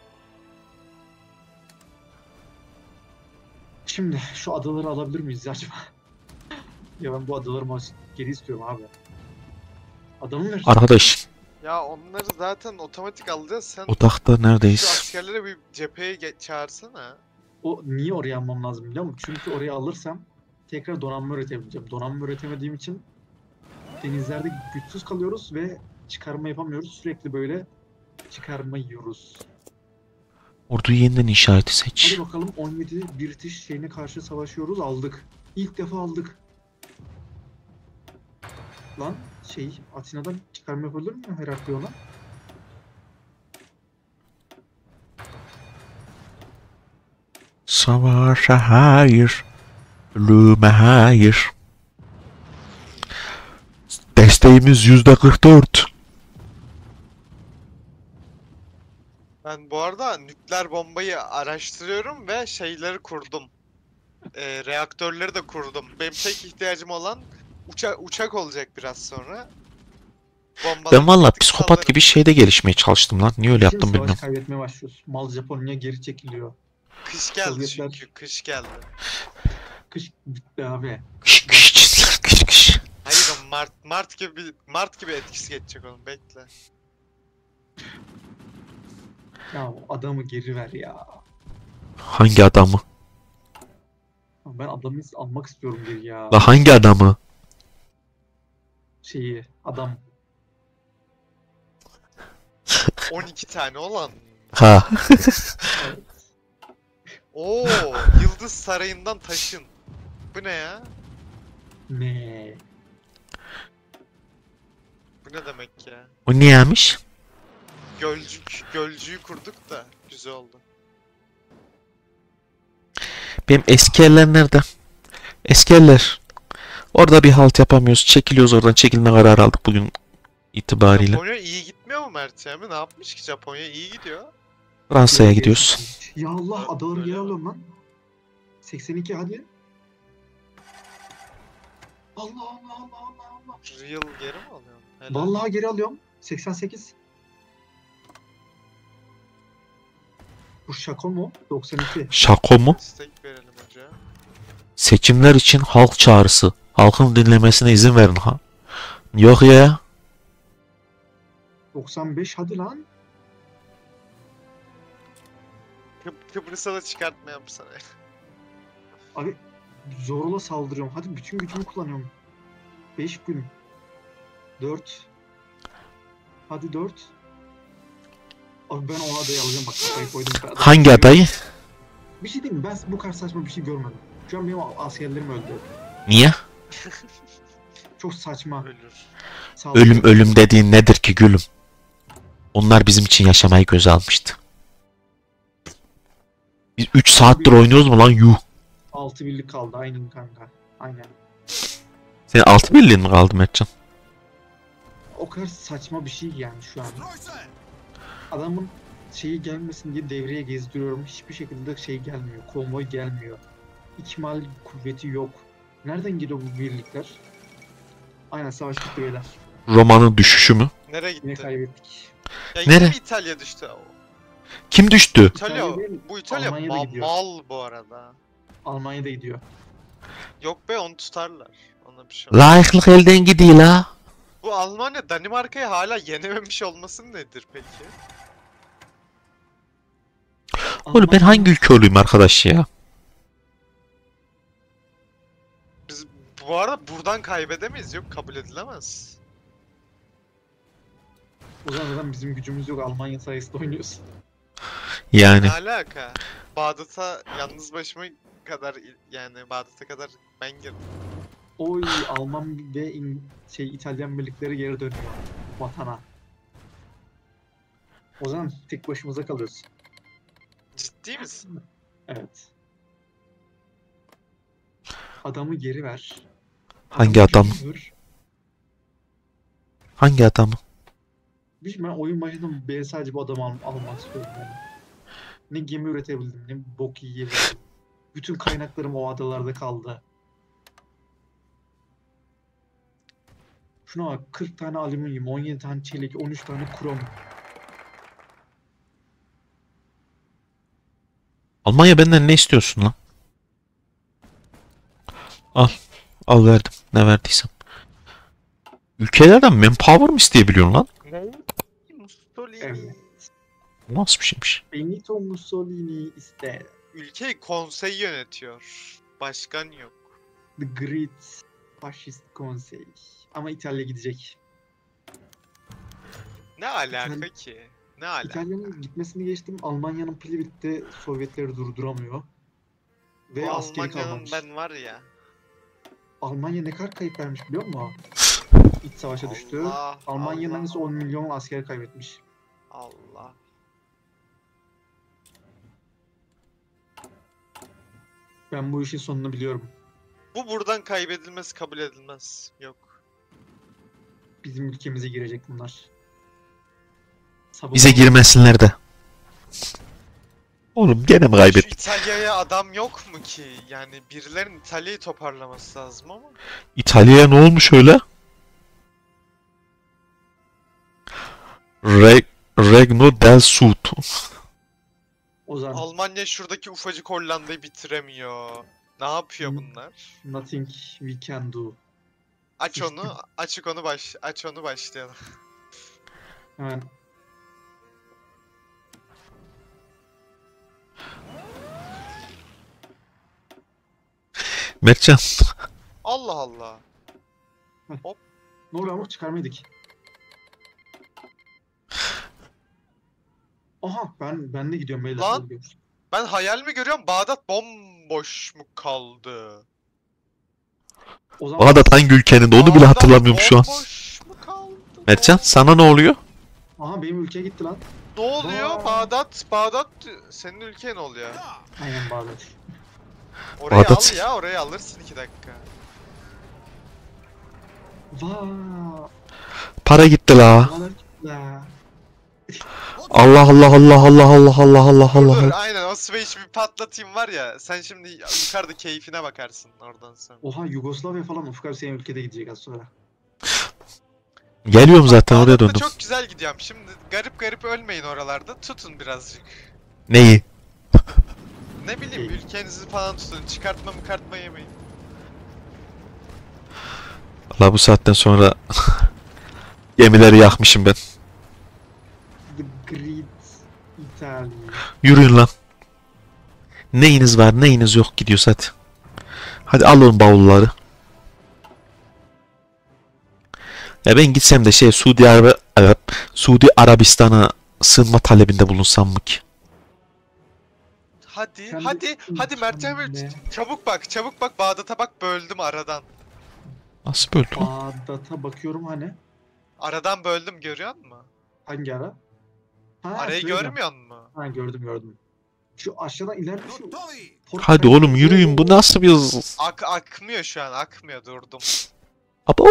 Speaker 1: Şimdi şu adaları alabilir miyiz ya acaba? Ya ben bu adaları geri istiyorum abi. Adamı ver.
Speaker 3: Arkadaş
Speaker 2: Ya onları zaten otomatik alacağız. Sen
Speaker 3: odakta
Speaker 2: şu
Speaker 3: neredeyiz?
Speaker 2: askerlere bir cepheye ge- çağırsana.
Speaker 1: O niye oraya almam lazım biliyor musun? Çünkü oraya alırsam tekrar donanma üretebileceğim. Donanma üretemediğim için denizlerde güçsüz kalıyoruz ve çıkarma yapamıyoruz. Sürekli böyle çıkarma yiyoruz.
Speaker 3: Orduyu yeniden işareti seç.
Speaker 1: Hadi bakalım on yedi British şeyine karşı savaşıyoruz. Aldık. İlk defa aldık. Lan şey Atina'dan çıkarma yapabilir mi Heraklion'a?
Speaker 3: Savaşa hayır. Ölüme hayır. Desteğimiz yüzde kırk dört.
Speaker 2: Ben bu arada nükleer bombayı araştırıyorum ve şeyleri kurdum. Ee, reaktörleri de kurdum. Benim tek ihtiyacım olan uça uçak olacak biraz sonra. Bombaları
Speaker 3: Ben valla
Speaker 2: tık tık
Speaker 3: psikopat
Speaker 2: saldırırım.
Speaker 3: gibi şeyde gelişmeye çalıştım lan. Niye öyle
Speaker 1: Şimdi
Speaker 3: yaptım
Speaker 1: savaş
Speaker 3: bilmiyorum.
Speaker 1: kaybetmeye başlıyoruz. Mal Japonya geri çekiliyor.
Speaker 2: Kış geldi
Speaker 1: Sovyetler-
Speaker 2: çünkü kış geldi.
Speaker 1: Kış bitti abi.
Speaker 3: Kış kış kış kış kış.
Speaker 2: Hayır o Mart Mart gibi bir- Mart gibi etkisi geçecek onun bekle.
Speaker 1: Ya adamı geri ver ya.
Speaker 3: Hangi adamı?
Speaker 1: Ben adamı almak istiyorum geri ya.
Speaker 3: La hangi adamı?
Speaker 1: Şeyi adam.
Speaker 2: on iki tane olan.
Speaker 3: Ha.
Speaker 1: Evet.
Speaker 2: Oo, Yıldız Sarayı'ndan taşın. Bu ne ya?
Speaker 1: Ne?
Speaker 2: Bu ne demek ya?
Speaker 3: O niyeymiş?
Speaker 2: Gölcük, gölcüğü kurduk da güzel oldu.
Speaker 3: Benim eski yerler nerede? Eski yerler. Orada bir halt yapamıyoruz. Çekiliyoruz oradan. Çekilme kararı aldık bugün itibariyle.
Speaker 2: Japonya iyi gitmiyor mu Mert abi? Ne yapmış ki Japonya iyi gidiyor.
Speaker 3: Fransa'ya gidiyoruz.
Speaker 1: Ya Allah adaları
Speaker 2: Öyle
Speaker 1: geri
Speaker 2: mi?
Speaker 1: alıyorum lan. seksen iki hadi. Allah Allah Allah Allah Allah.
Speaker 2: Real geri mi alıyorsun? Helal.
Speaker 1: Vallahi geri alıyorum. seksen sekiz. Bu şaka mı? doksan iki.
Speaker 3: Şako mu?
Speaker 2: Destek verelim hoca.
Speaker 3: Seçimler için halk çağrısı. Halkın dinlemesine izin verin ha. Yok ya.
Speaker 1: doksan beş hadi lan.
Speaker 2: Kıb- Kıbrıs'a da çıkartma yapsana.
Speaker 1: Abi zorla saldırıyorum. Hadi bütün gücümü kullanıyorum. beş gün. dört. Hadi dört. Abi ben o adayı alacağım bak. Kafayı koydum. Adayı
Speaker 3: Hangi
Speaker 1: seviyorum.
Speaker 3: adayı?
Speaker 1: Bir şey diyeyim mi? Ben bu kadar saçma bir şey görmedim. Şu an benim askerlerim öldü.
Speaker 3: Niye?
Speaker 1: Çok saçma.
Speaker 2: Ölür.
Speaker 1: Saldırı.
Speaker 3: Ölüm ölüm dediğin nedir ki gülüm? Onlar bizim için yaşamayı göze almıştı. Biz üç saattir oynuyoruz mu lan yuh?
Speaker 1: altı birlik kaldı. Aynen kanka. Aynen.
Speaker 3: Senin altı birliğin mi kaldı Mertcan?
Speaker 1: O kadar saçma bir şey yani şu an. Adamın şeyi gelmesin diye devreye gezdiriyorum. Hiçbir şekilde şey gelmiyor. Konvoy gelmiyor. İkmal kuvveti yok. Nereden geliyor bu birlikler? Aynen savaş bitti beyler.
Speaker 3: Roma'nın düşüşü mü?
Speaker 2: Nereye
Speaker 1: Yine
Speaker 2: gitti?
Speaker 1: kaybettik.
Speaker 2: Ya yine
Speaker 3: Nere?
Speaker 2: mi İtalya düştü?
Speaker 3: Kim düştü?
Speaker 2: İtalya,
Speaker 1: İtalya değil,
Speaker 2: bu İtalya
Speaker 1: Almanya'da
Speaker 2: ma-
Speaker 1: gidiyor.
Speaker 2: mal bu arada.
Speaker 1: Almanya'da gidiyor.
Speaker 2: Yok be onu tutarlar. Ona bir şey olmaz.
Speaker 3: Layıklık elden gidiyor la.
Speaker 2: Bu Almanya Danimarka'yı hala yenememiş olması nedir peki?
Speaker 3: Oğlum ben hangi ülke olayım arkadaş ya?
Speaker 2: Biz bu arada buradan kaybedemeyiz. Yok kabul edilemez.
Speaker 1: O zaman zaten bizim gücümüz yok. Almanya sayesinde oynuyoruz.
Speaker 3: Yani
Speaker 2: Ne alaka? Bağdat'a yalnız başıma kadar yani Bağdat'a kadar ben girdim.
Speaker 1: Oy Alman ve İng- şey İtalyan birlikleri geri dönüyor vatana. O zaman tek başımıza kalıyoruz.
Speaker 2: Ciddi misin?
Speaker 1: Evet. Adamı geri ver.
Speaker 3: hangi adam?
Speaker 1: geri ver.
Speaker 3: Hangi adamı?
Speaker 1: Bir şey, ben oyun başında B sadece bu adamı al almak istiyorum yani. Ne gemi üretebildim, ne bok yiyebildim. Bütün kaynaklarım o adalarda kaldı. Şuna bak, kırk tane alüminyum, on yedi tane çelik, on üç tane krom.
Speaker 3: Almanya benden ne istiyorsun lan? Al. Al verdim. Ne verdiysem. Ülkelerden manpower mı isteyebiliyorsun lan?
Speaker 2: Ne? Mussolini.
Speaker 1: Evet.
Speaker 3: Bu nasıl bir şeymiş?
Speaker 1: Benito Mussolini iste.
Speaker 2: Ülkeyi konsey yönetiyor. Başkan yok.
Speaker 1: The Great Fascist Konsey. Ama İtalya gidecek.
Speaker 2: Ne alaka
Speaker 1: İtalya-
Speaker 2: ki? Ne alaka?
Speaker 1: İtalya'nın gitmesini geçtim. Almanya'nın pili bitti. Sovyetleri durduramıyor. Ve
Speaker 2: Bu
Speaker 1: askeri
Speaker 2: Almanya'nın
Speaker 1: kalmamış.
Speaker 2: ben var ya.
Speaker 1: Almanya ne kadar kayıp vermiş biliyor musun? İç savaşa düştü.
Speaker 2: Allah,
Speaker 1: Almanya'nın
Speaker 2: Allah,
Speaker 1: neredeyse on milyon asker kaybetmiş.
Speaker 2: Allah.
Speaker 1: Ben bu işin sonunu biliyorum.
Speaker 2: Bu buradan kaybedilmesi kabul edilmez. Yok.
Speaker 1: Bizim ülkemize girecek bunlar. Sabah
Speaker 3: Bize girmesinler de. Oğlum gene mi
Speaker 2: Şu
Speaker 3: kaybettik?
Speaker 2: İtalya'ya adam yok mu ki? Yani birilerinin İtalya'yı toparlaması lazım ama.
Speaker 3: İtalya'ya ne olmuş öyle? Reg Regno del Sud.
Speaker 1: O zaman
Speaker 2: Almanya şuradaki ufacık Hollanda'yı bitiremiyor. Ne yapıyor
Speaker 1: Hı.
Speaker 2: bunlar?
Speaker 1: nothing we can do.
Speaker 2: Aç onu, açık onu baş, aç onu başlayalım.
Speaker 1: Hemen
Speaker 3: Mertcan.
Speaker 2: Allah Allah.
Speaker 1: ne oluyor ama çıkarmaydık. Aha ben ben de gidiyorum beyler.
Speaker 2: Lan!
Speaker 1: Hadi görüşürüz.
Speaker 2: Ben hayal mi görüyorum? Bağdat bomboş mu kaldı?
Speaker 1: O zaman
Speaker 3: Bağdat hangi ülkenin de onu bile
Speaker 2: Bağdat
Speaker 3: hatırlamıyorum şu an.
Speaker 2: Bomboş mu kaldı?
Speaker 3: Mertcan sana ne oluyor?
Speaker 1: aha benim ülkeye gitti lan.
Speaker 2: Ne oluyor?
Speaker 1: Aa.
Speaker 2: Bağdat, Bağdat senin ülken oluyor.
Speaker 1: Aynen Bağdat.
Speaker 2: Orayı
Speaker 3: Bağdat.
Speaker 2: al ya, orayı alırsın iki dakika.
Speaker 1: Vaa.
Speaker 3: Para gitti la.
Speaker 1: Buralar gitti la.
Speaker 3: Allah Allah Allah Allah Allah Allah Allah
Speaker 2: Dur dur,
Speaker 3: Allah.
Speaker 2: aynen o switch'i bir patlatayım var ya, sen şimdi yukarıda keyfine bakarsın oradan sonra.
Speaker 1: Oha Yugoslavya falan Ufuk abi senin ülkede gidecek az sonra.
Speaker 3: Geliyorum zaten oraya
Speaker 2: Bağdat'ta
Speaker 3: döndüm.
Speaker 2: çok güzel gidiyorum. Şimdi garip garip ölmeyin oralarda. Tutun birazcık.
Speaker 3: Neyi?
Speaker 2: Ne bileyim ülkenizi falan tutun. Çıkartma mı kartma yemeyin.
Speaker 3: Valla bu saatten sonra gemileri yakmışım ben.
Speaker 1: The Great Italy.
Speaker 3: Yürüyün lan. Neyiniz var neyiniz yok gidiyoruz hadi. Hadi alın bavulları. Ya ben gitsem de şey Suudi Arab Arap, Suudi Arabistan'a sığınma talebinde bulunsam mı ki?
Speaker 2: Hadi,
Speaker 1: Sen de-
Speaker 2: hadi, hadi Mertcan Bey,
Speaker 1: Ne?
Speaker 2: çabuk bak, çabuk bak, Bağdat'a bak, böldüm aradan.
Speaker 3: Nasıl böldü lan?
Speaker 1: Bağdat'a bakıyorum hani.
Speaker 2: Aradan böldüm, görüyor musun?
Speaker 1: Hangi ara? Ha,
Speaker 2: Arayı
Speaker 1: şuraya.
Speaker 2: görmüyor musun?
Speaker 1: Ha gördüm gördüm. Şu aşağıdan ileride şu. Port
Speaker 3: Hadi
Speaker 1: Said-
Speaker 3: oğlum yürüyün bu nasıl bir...
Speaker 2: Ak akmıyor şu an, akmıyor, durdum.
Speaker 3: Abo!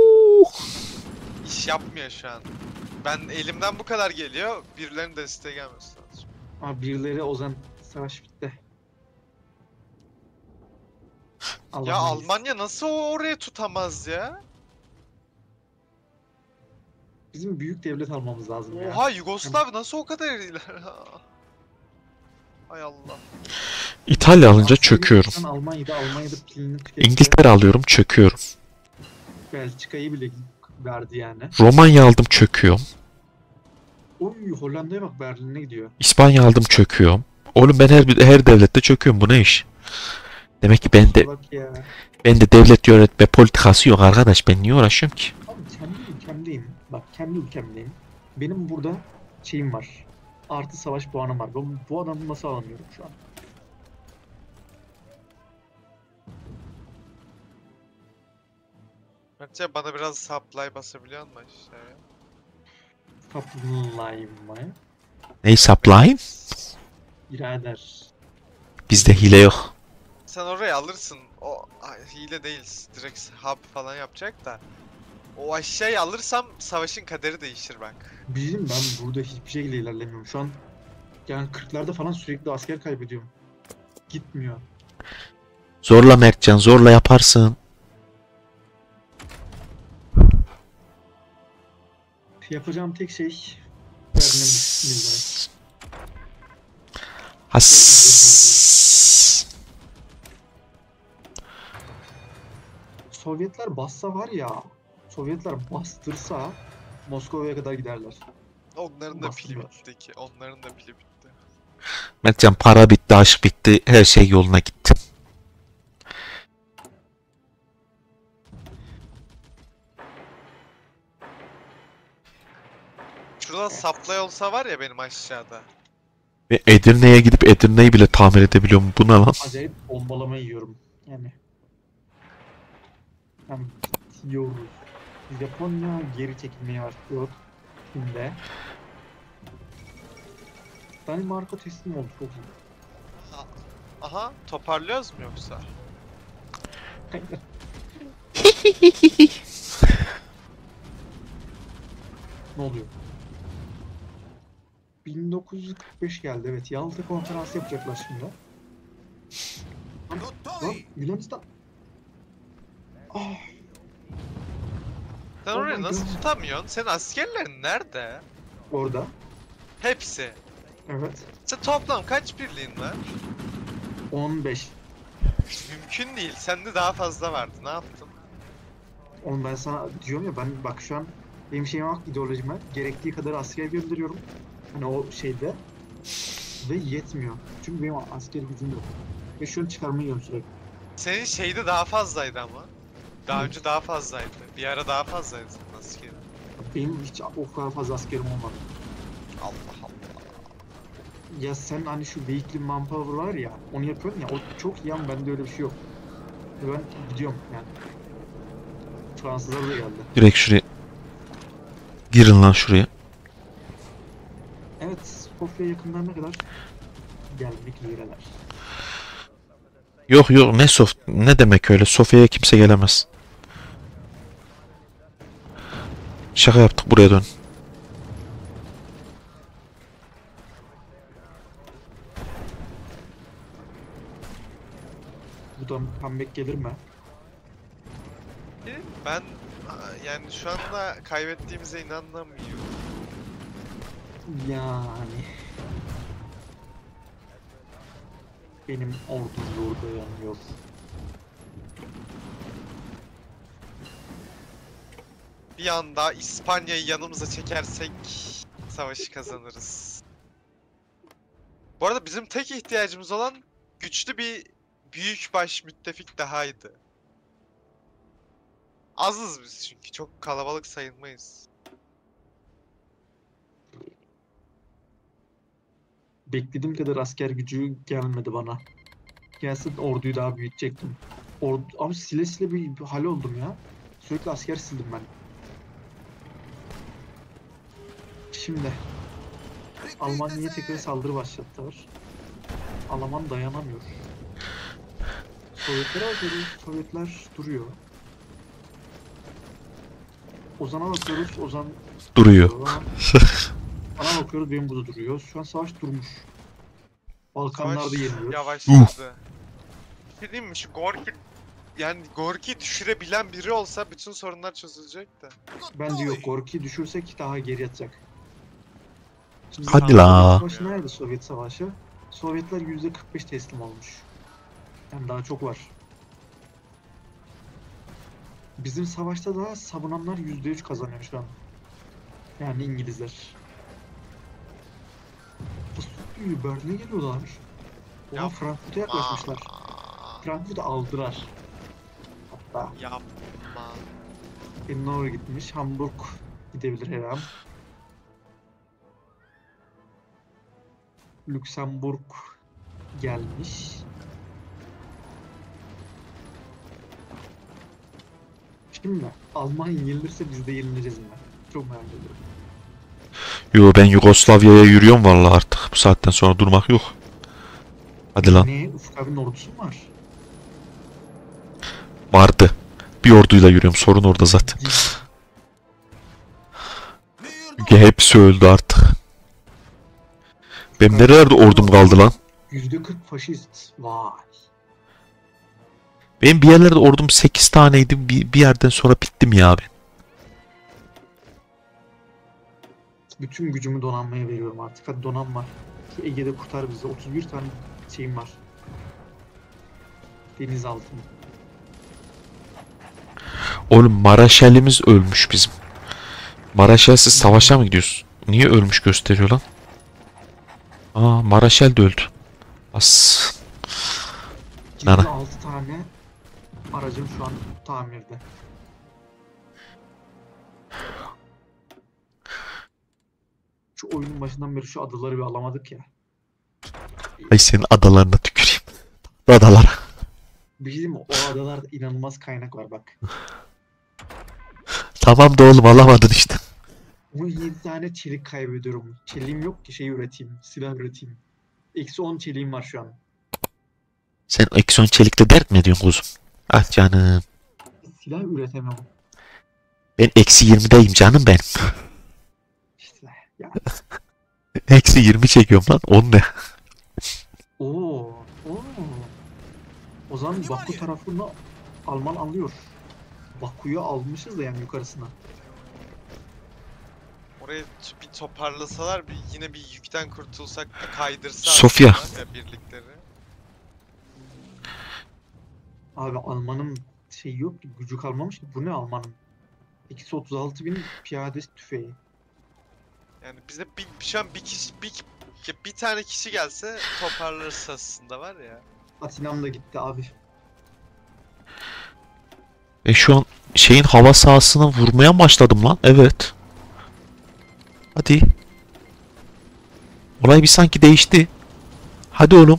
Speaker 2: İş yapmıyor şu an. Ben elimden bu kadar geliyor, birilerinin desteği gelmesi lazım.
Speaker 1: Ha birileri Ozan savaş bitti.
Speaker 2: Ya
Speaker 1: Almanya.
Speaker 2: Almanya nasıl o oraya tutamaz ya?
Speaker 1: Bizim büyük devlet almamız lazım ya.
Speaker 2: Oha, Yugoslav nasıl o kadar iler? Hay Allah.
Speaker 3: İtalya alınca
Speaker 1: Aslında
Speaker 3: çöküyorum.
Speaker 1: şu an Almanya'da Almanya'da pilini tüketiyor.
Speaker 3: İngiltere alıyorum çöküyorum.
Speaker 1: Belçika'yı bile verdi yani.
Speaker 3: Romanya aldım çöküyorum.
Speaker 1: Oy Hollanda'ya bak Berlin'e gidiyor.
Speaker 3: İspanya aldım çöküyorum. Oğlum ben her her devlette çöküyorum bu ne iş? Demek ki bende
Speaker 1: Bak ya.
Speaker 3: bende devlet yönetme politikası yok arkadaş. Ben niye uğraşıyorum ki?
Speaker 1: Abi kendi ülkemdeyim. Bak kendi ülkemdeyim. Benim burada şeyim var. Artı savaş puanım var. Ben bu adamı nasıl alamıyorum şu an?
Speaker 2: Mertcan bana biraz supply basabiliyor musun aşağıya?
Speaker 1: Kaplayayım mı?
Speaker 3: Neyi supplying?
Speaker 1: Birader.
Speaker 3: Bizde hile yok.
Speaker 2: Sen orayı alırsın. O ay, hile değil. Direkt hub falan yapacak da. O aşağıyı alırsam savaşın kaderi değişir bak.
Speaker 1: Bizim ben burada hiçbir şekilde ilerlemiyorum. Şu an yani kırklarda falan sürekli asker kaybediyorum. Gitmiyor.
Speaker 3: Zorla Mertcan zorla yaparsın.
Speaker 1: Yapacağım tek şey Berlin'e bismillah.
Speaker 3: Has.
Speaker 1: Sovyetler bassa var ya. Sovyetler bastırsa Moskova'ya kadar giderler.
Speaker 2: Onların da pili
Speaker 1: Bastılar.
Speaker 2: bitti ki. Onların da pili bitti.
Speaker 3: Mertcan para bitti, aşk bitti, her şey yoluna gitti.
Speaker 2: Şurada supply olsa var ya benim aşağıda.
Speaker 3: Ve Edirne'ye gidip Edirne'yi bile tamir edebiliyorum. Bu ne lan?
Speaker 1: Acayip bombalama yiyorum. Yani. Hem yiyoruz. Japonya geri çekilmeye başlıyor. Şimdi. Danimarka teslim oldu çok iyi.
Speaker 2: Ha- Aha, toparlıyoruz mu yoksa?
Speaker 1: Ne oluyor? bin dokuz yüz kırk beş geldi evet. Yalta konferansı yapacaklar şimdi. Lan, lan Yunanistan. Ah,
Speaker 2: Sen
Speaker 1: Oh
Speaker 2: orayı
Speaker 1: my
Speaker 2: nasıl
Speaker 1: God.
Speaker 2: tutamıyorsun? Senin askerlerin nerede?
Speaker 1: orada.
Speaker 2: Hepsi.
Speaker 1: Evet.
Speaker 2: Sen toplam kaç birliğin var?
Speaker 1: on beş.
Speaker 2: Mümkün değil. Sende daha fazla vardı. Ne yaptın?
Speaker 1: Oğlum ben sana diyorum ya ben bak şu an benim şeyime bak ideolojime gerektiği kadar asker gönderiyorum. Hani o şeyde. Ve yetmiyor. Çünkü benim asker gücüm yok. Ve şu an çıkarmayı yiyorum sürekli.
Speaker 2: Senin şeyde daha fazlaydı ama. Daha
Speaker 1: Hı.
Speaker 2: önce daha fazlaydı. Bir ara daha fazlaydı senin askerin.
Speaker 1: Benim hiç o kadar fazla askerim olmadı.
Speaker 2: Allah Allah.
Speaker 1: Ya sen hani şu weekly manpower var ya onu yapıyorsun ya o çok iyi ama bende öyle bir şey yok. Ve ben gidiyorum yani. Fransızlar da geldi.
Speaker 3: Direkt şuraya. Girin lan şuraya.
Speaker 1: Evet, Sofya yakınlarına kadar gelmek üzereler.
Speaker 3: Yok yok ne soft ne demek öyle Sofya'ya kimse gelemez. Şaka yaptık buraya dön.
Speaker 1: Buradan comeback gelir mi?
Speaker 2: Ben aa, yani şu anda kaybettiğimize inanamıyorum.
Speaker 1: Yani. Benim ordum burada yanıyor.
Speaker 2: bir anda İspanya'yı yanımıza çekersek savaşı kazanırız. Bu arada bizim tek ihtiyacımız olan güçlü bir büyükbaş müttefik dahaydı. Azız biz çünkü çok kalabalık sayılmayız.
Speaker 1: Beklediğim kadar asker gücü gelmedi bana. Gelse orduyu daha büyütecektim. Ordu, abi sile sile bir, bir hal oldum ya. Sürekli asker sildim ben. Şimdi Almanya'ya tekrar saldırı başlattılar. Alman dayanamıyor. Sovyetler bakıyoruz. Sovyetler duruyor. Ozan'a bakıyoruz. Ozan
Speaker 3: Duruyor.
Speaker 1: Bana bakıyoruz. Benim burada duruyor. Şu an savaş durmuş. Balkanlarda
Speaker 2: Savaş
Speaker 1: yeniliyor.
Speaker 2: yavaşladı. Bir şey diyeyim mi? Şu Gorki yani Gorki düşürebilen biri olsa bütün sorunlar çözülecek de.
Speaker 1: Bence yok. Gorki'yi düşürsek daha geri atacak. Şimdi
Speaker 3: Hadi
Speaker 1: Sovyet
Speaker 3: la.
Speaker 1: Savaşı nerede Sovyet Savaşı? Sovyetler yüzde kırk beş teslim olmuş. Yani daha çok var. Bizim savaşta da savunanlar yüzde üç kazanıyor şu an. Yani İngilizler. Asıl Berlin'e geliyorlar. Oha
Speaker 2: Ya-
Speaker 1: Frankfurt'a yaklaşmışlar. Frankfurt'u aldılar. Hatta
Speaker 2: Yapma.
Speaker 1: Hannover gitmiş. Hamburg gidebilir her an. Lüksemburg gelmiş. Şimdi Almanya yenilirse biz de yenileceğiz mi? Çok merak ediyorum.
Speaker 3: Yo ben Yugoslavya'ya yürüyorum vallahi artık. Bu saatten sonra durmak yok. Hadi lan.
Speaker 1: Ne? Ufuk abinin ordusu mu var?
Speaker 3: Vardı. Bir orduyla yürüyorum. Sorun orada zaten. Çünkü hepsi öldü artık. Benim nerelerde ordum kaldı lan?
Speaker 1: yüzde kırk faşist. Vay.
Speaker 3: Benim bir yerlerde ordum sekiz taneydi. Bir, bir yerden sonra bittim ya abi.
Speaker 1: Bütün gücümü donanmaya veriyorum artık. Hadi donanma. Şu Ege'de kurtar bizi. otuz bir tane şeyim var. Denizaltı.
Speaker 3: Oğlum Maraşelimiz ölmüş bizim. Maraşelsiz savaşa mı gidiyorsun? Niye ölmüş gösteriyor lan? Aa Maraşel de öldü. As. Nana.
Speaker 1: yirmi altı tane aracım şu an tamirde. Şu oyunun başından beri şu adaları bir alamadık ya.
Speaker 3: Ay senin adalarına tüküreyim. Adalara.
Speaker 1: Bir şey diyeyim mi? O adalarda inanılmaz kaynak var bak.
Speaker 3: Tamam da oğlum alamadın işte.
Speaker 1: on yedi tane çelik kaybediyorum. Çeliğim yok ki şey üreteyim. Silah üreteyim. Eksi on çeliğim var şu an.
Speaker 3: Sen eksiyon çelikle dert mi ediyorsun kuzum? Ah canım.
Speaker 1: Silah üretemem.
Speaker 3: Ben eksi yirmideyim canım benim.
Speaker 1: İşte ya.
Speaker 3: Eksi yirmi çekiyorum lan. On ne?
Speaker 1: Oo. Oo. O zaman Baku tarafını Alman alıyor. Baku'yu almışız da yani yukarısına.
Speaker 2: Orayı t- bir toparlasalar bir yine bir yükten kurtulsak da kaydırsa
Speaker 3: Sofya.
Speaker 2: aslında ya birlikleri.
Speaker 1: Abi Alman'ın şey yok ki, gücü kalmamış ki. Bu ne Alman'ın? eksi otuz altı bin piyade tüfeği.
Speaker 2: Yani bize bir, şu an bir kişi bir, ya bir tane kişi gelse toparlarız aslında var ya.
Speaker 1: Atinam da gitti abi.
Speaker 3: E şu an şeyin hava sahasına vurmaya mı başladım lan? Evet. Hadi. Olay bir sanki değişti. Hadi oğlum.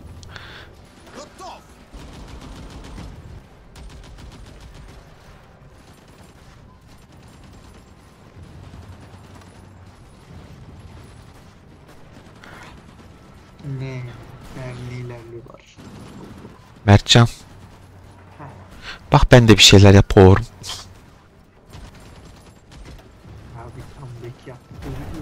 Speaker 1: Ne? Mermi ilerliyorlar.
Speaker 3: Mertcan.
Speaker 1: Ha.
Speaker 3: Bak ben de bir şeyler yapıyorum.
Speaker 1: Abi comeback yaptı.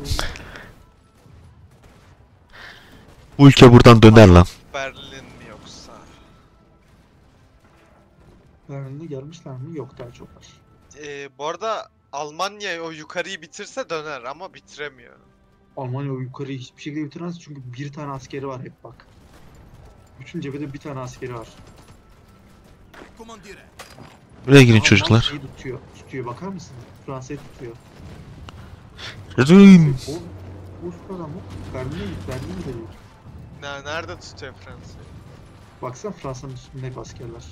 Speaker 3: Bu ülke buradan döner lan.
Speaker 2: Berlin mi yoksa?
Speaker 1: Berlin'e gelmişler mi? Yok, daha çok var.
Speaker 2: Ee, bu arada Almanya o yukarıyı bitirse döner ama bitiremiyor.
Speaker 1: Almanya o yukarıyı hiçbir şekilde bitirmez çünkü bir tane askeri var hep bak. Bütün cephede bir tane askeri var.
Speaker 4: Comandire,
Speaker 3: Buraya girin
Speaker 1: Aa,
Speaker 3: çocuklar.
Speaker 1: Şeyi tutuyor. Tutuyor bakar mısın? Fransa'yı tutuyor.
Speaker 3: Rın.
Speaker 1: O bu kadar mı? Berlin'e git. Berlin'e de değil.
Speaker 2: Ne, nerede tutuyor Fransa'yı?
Speaker 1: Baksana Fransa'nın üstünde hep askerler.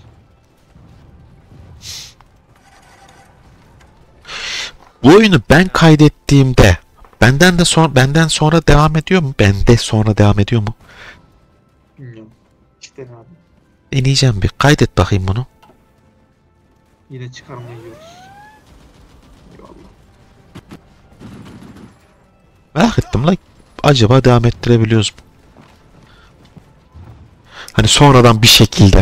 Speaker 3: Bu oyunu ben kaydettiğimde benden de sonra benden sonra devam ediyor mu? Bende sonra devam ediyor mu?
Speaker 1: Bilmiyorum. İşte ne abi.
Speaker 3: Deneyeceğim bir. Kaydet bakayım bunu.
Speaker 1: Yine çıkarmayı yiyoruz. Eyvallah.
Speaker 3: Merak ettim la. Acaba devam ettirebiliyoruz mu? Hani sonradan bir şekilde.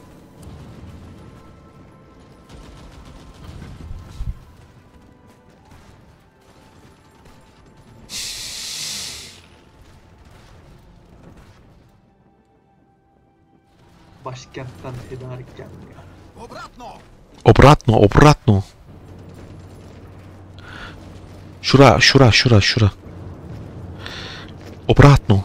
Speaker 1: Başkentten tedarik gelmiyor.
Speaker 3: Obratno, obratno. Şura, şura, şura, şura. Obratno.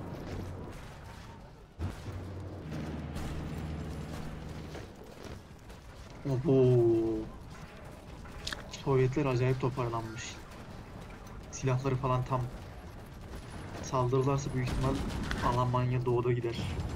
Speaker 1: Oho. Sovyetler acayip toparlanmış. Silahları falan tam. Saldırırlarsa büyük ihtimal Almanya doğuda gider.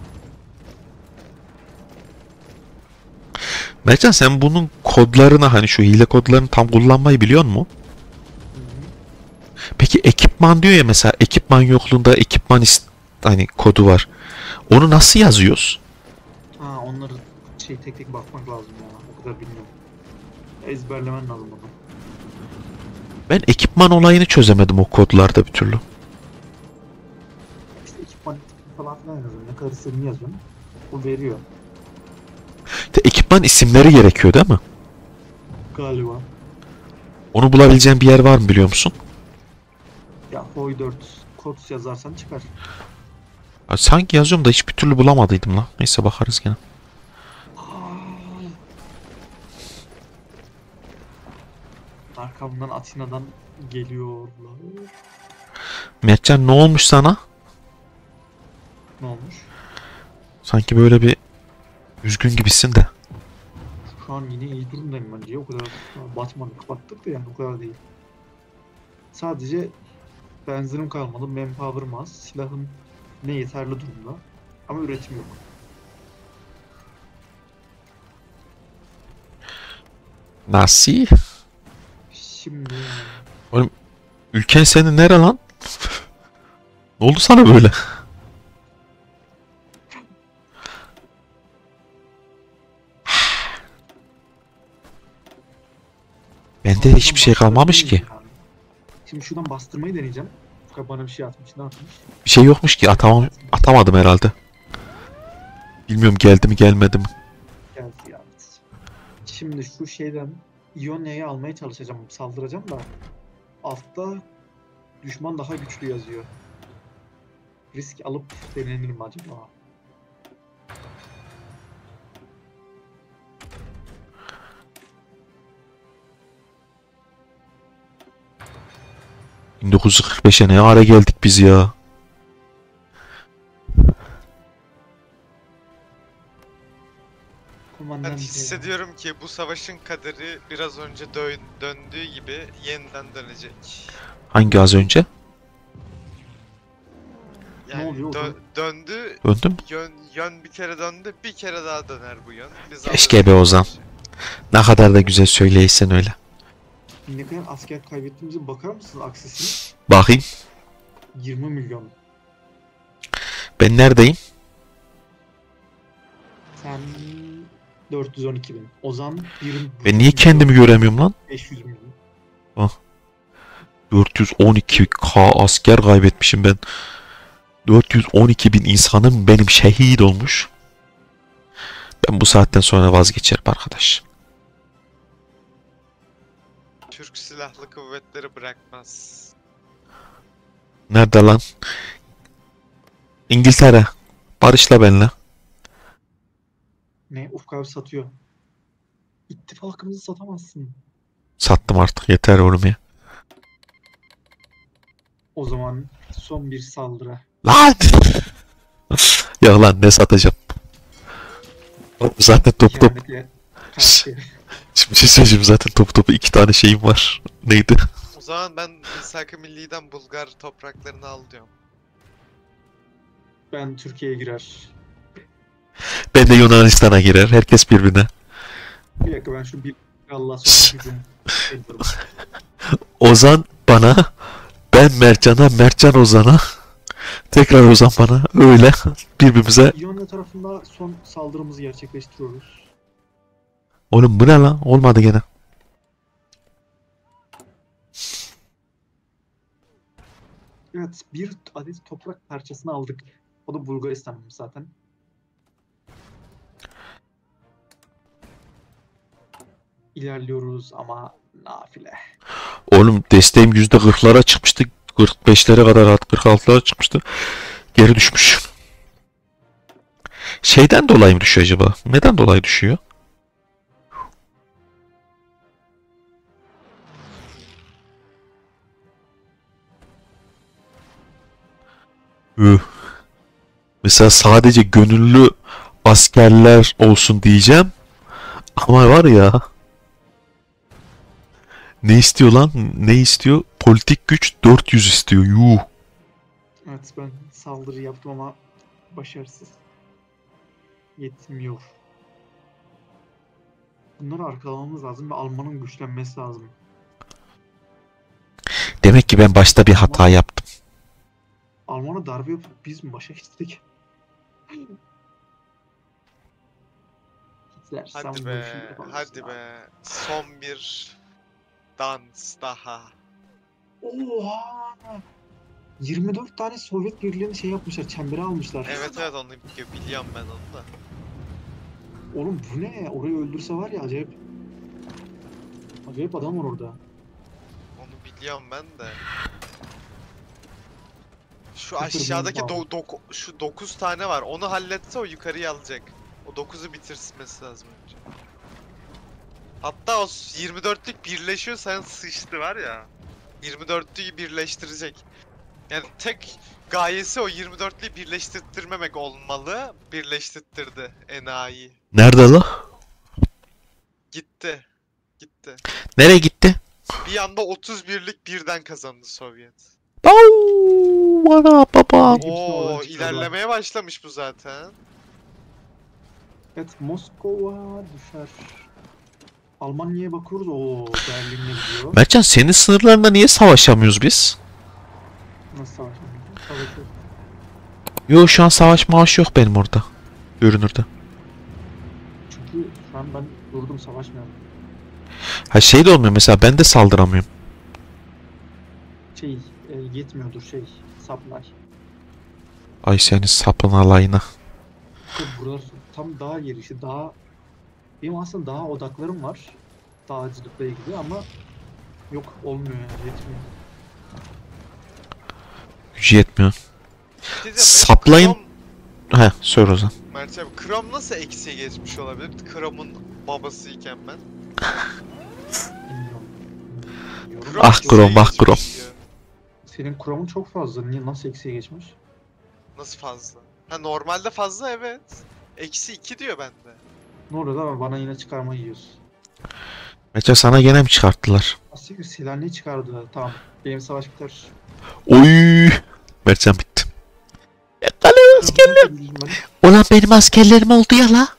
Speaker 3: Mercan sen bunun kodlarını hani şu hile kodlarını tam kullanmayı biliyor musun?
Speaker 1: Hı hı.
Speaker 3: Peki ekipman diyor ya mesela ekipman yokluğunda ekipman ist hani kodu var. Onu nasıl yazıyoruz?
Speaker 1: Ha onları şey tek tek bakmak lazım ya. O kadar bilmiyorum. Ezberlemen lazım onu.
Speaker 3: Ben ekipman olayını çözemedim o kodlarda bir türlü.
Speaker 1: İşte ekipman falan filan yazıyor. Ne kadar istediğini yazıyorsun. O veriyor.
Speaker 3: De ekipman isimleri gerekiyor değil mi?
Speaker 1: Galiba.
Speaker 3: Onu bulabileceğin bir yer var mı biliyor musun?
Speaker 1: Ya Hoy dört kod yazarsan çıkar.
Speaker 3: Ya sanki yazıyorum da hiçbir türlü bulamadıydım lan. Neyse bakarız gene.
Speaker 1: Arkamdan Atina'dan geliyorlar.
Speaker 3: Mertcan ne olmuş sana?
Speaker 1: Ne olmuş?
Speaker 3: Sanki böyle bir üzgün gibisin de.
Speaker 1: Şu an yine iyi durumdayım bence. O kadar batmadı kapattık da yani o kadar değil. Sadece benzinim kalmadı, manpower'ım az, silahım ne yeterli durumda ama üretim yok.
Speaker 3: Nasıl?
Speaker 1: Şimdi
Speaker 3: Ülken senin nere lan? Ne oldu sana böyle? Bende hiçbir şey kalmamış ki.
Speaker 1: Şimdi şuradan bastırmayı deneyeceğim. Furkan bana bir şey atmış. Ne atmış?
Speaker 3: Bir şey yokmuş ki atamam atamadım herhalde. Bilmiyorum geldi mi gelmedi mi.
Speaker 1: Geldi ya. Şimdi şu şeyden İonya'yı almaya çalışacağım. Saldıracağım da altta düşman daha güçlü yazıyor. Risk alıp denenir mi acaba?
Speaker 3: bin dokuz yüz kırk beşe ne ara geldik biz ya.
Speaker 1: Kumandan
Speaker 2: Ben
Speaker 1: şey-
Speaker 2: hissediyorum ki bu savaşın kaderi biraz önce dö- döndüğü gibi yeniden dönecek.
Speaker 3: Hangi az önce?
Speaker 2: Yani
Speaker 1: oluyor
Speaker 2: dö-
Speaker 1: oğlum?
Speaker 2: döndü,
Speaker 3: Döndüm.
Speaker 2: yön, yön bir kere döndü, bir kere daha döner bu yön. Biz
Speaker 3: Keşke
Speaker 2: alırız
Speaker 3: be
Speaker 2: bu
Speaker 3: Ozan.
Speaker 2: savaşı.
Speaker 3: Ne kadar da güzel söyleysen öyle.
Speaker 1: Ne kadar asker kaybettiğimize bakar mısınız aksesine?
Speaker 3: Bakayım.
Speaker 1: yirmi milyon.
Speaker 3: Ben neredeyim?
Speaker 1: Sen dört yüz on iki bin. Ozan bir
Speaker 3: Ben niye kendimi göremiyorum lan?
Speaker 1: beş yüz milyon.
Speaker 3: dört yüz on iki K asker kaybetmişim ben. dört yüz on iki bin insanım benim şehit olmuş. Ben bu saatten sonra vazgeçerim arkadaş.
Speaker 2: Türk Silahlı Kuvvetleri bırakmaz.
Speaker 3: Nerede lan? İngiltere. Barışla benimle.
Speaker 1: Ne? Ufuk abi satıyor. İttifakımızı satamazsın.
Speaker 3: Sattım artık yeter oğlum ya.
Speaker 1: O zaman son bir saldırı.
Speaker 3: Lan! Ya lan ne satacağım? Zaten top top.
Speaker 1: İhanete karşı.
Speaker 3: Şimdi bir şey söyleyeceğim, zaten topu topu iki tane şeyim var. Neydi?
Speaker 2: O zaman ben Misak-ı Milli'den Bulgar topraklarını al diyorum.
Speaker 1: Ben Türkiye'ye girer.
Speaker 3: Ben de Yunanistan'a girer. Herkes birbirine.
Speaker 1: Bir dakika ben şu bir Allah sonra hüküm ediyorum.
Speaker 3: Ozan bana, ben Mertcan'a, Mertcan Ozan'a, tekrar Ozan bana. Öyle birbirimize.
Speaker 1: İonya tarafında son saldırımızı gerçekleştiriyoruz.
Speaker 3: Oğlum bu ne lan? Olmadı gene.
Speaker 1: Evet, bir adet toprak parçasını aldık. O da Bulgaristan'ımız zaten. İlerliyoruz ama nafile.
Speaker 3: Oğlum desteğim yüzde kırklara çıkmıştı. kırk beşlere kadar, kırk altılara çıkmıştı. Geri düşmüş. Şeyden dolayı mı düşüyor acaba? Neden dolayı düşüyor? Üh. Mesela sadece gönüllü askerler olsun diyeceğim. Ama var ya. Ne istiyor lan? Ne istiyor? Politik güç dört yüz istiyor. Yuh.
Speaker 1: Evet, ben saldırı yaptım ama başarısız. Yetmiyor. Bunları arkalamamız lazım ve Alman'ın güçlenmesi lazım.
Speaker 3: Demek ki ben başta bir hata yaptım.
Speaker 1: Alman'a darbe yapıp biz mi başa geçtik? Hitler, sen
Speaker 2: Hadi
Speaker 1: bu
Speaker 2: be,
Speaker 1: işi yapamazsın
Speaker 2: hadi
Speaker 1: abi.
Speaker 2: be. Son bir dans daha.
Speaker 1: Oha! yirmi dört tane Sovyet Birliği'ni şey yapmışlar, çembere almışlar.
Speaker 2: Evet evet onu bi- biliyorum ben onu da.
Speaker 1: Oğlum bu ne? Orayı öldürse var ya acayip. Acayip adam var orada.
Speaker 2: Onu biliyorum ben de. Şu
Speaker 1: Sıfır
Speaker 2: aşağıdaki
Speaker 1: bomba.
Speaker 2: do dok- şu dokuz tane var. Onu halletse o yukarıya alacak. O dokuzu bitirmesi lazım önce. Hatta o yirmi dörtlük birleşiyor, sen sıçtı var ya. yirmi dörtlüğü birleştirecek. Yani tek gayesi o yirmi dörtlüğü birleştirtmemek olmalı. Birleştirtirdi enayi.
Speaker 3: Nerede la?
Speaker 2: Gitti. Gitti.
Speaker 3: Nereye gitti?
Speaker 2: Bir anda otuz birlik birden kazandı Sovyet.
Speaker 3: Au, bana baba.
Speaker 1: Hepsini oradan
Speaker 2: Oo,
Speaker 1: çıkardılar.
Speaker 2: ilerlemeye başlamış bu zaten.
Speaker 1: Evet, Moskova düşer. Almanya'ya bakıyoruz. Oo, Berlin'e gidiyor.
Speaker 3: Mertcan, senin sınırlarında niye savaşamıyoruz biz?
Speaker 1: Nasıl savaşıyor? Savaşıyor.
Speaker 3: Yo, şu an savaş maaşı yok benim orada. Görünürde.
Speaker 1: Çünkü şu an ben durdum, savaşmıyorum.
Speaker 3: Ha, şey de olmuyor mesela, ben de saldıramıyorum.
Speaker 1: Şey, e, yetmiyordur şey, supply.
Speaker 3: Ay senin sapın alayına.
Speaker 1: İşte buralar tam dağ yeri işte, dağ. Benim aslında dağ odaklarım var. Dağcılıkla ilgili ama yok, olmuyor yani, yetmiyor.
Speaker 3: Gücü yetmiyor.
Speaker 2: Bir şey diyeceğim,
Speaker 3: Saplayın.
Speaker 2: Chrome-
Speaker 3: He, sor o zaman.
Speaker 2: Mert abi, Chrome nasıl eksiye geçmiş olabilir? Chrome'un babasıyken ben.
Speaker 1: Bilmiyorum. Bilmiyorum.
Speaker 2: Chrome
Speaker 3: Ah,
Speaker 2: eksiye
Speaker 3: Chrome, ah,
Speaker 2: geçmiş
Speaker 3: Chrome.
Speaker 2: diyor.
Speaker 1: Senin Chrome'un çok fazla. Niye, nasıl eksiye geçmiş?
Speaker 2: Nasıl fazla? Ha, normalde fazla, evet. Eksi iki diyor bende.
Speaker 1: Ne oluyor da bana yine çıkarma yiyorsun.
Speaker 3: Mertcan, sana gene mi çıkarttılar?
Speaker 1: Aslında silah ne çıkardı? Tamam. Benim savaş biter.
Speaker 3: Oy! Mertcan bitti. Yakala askerler. Ulan benim askerlerim oldu ya la.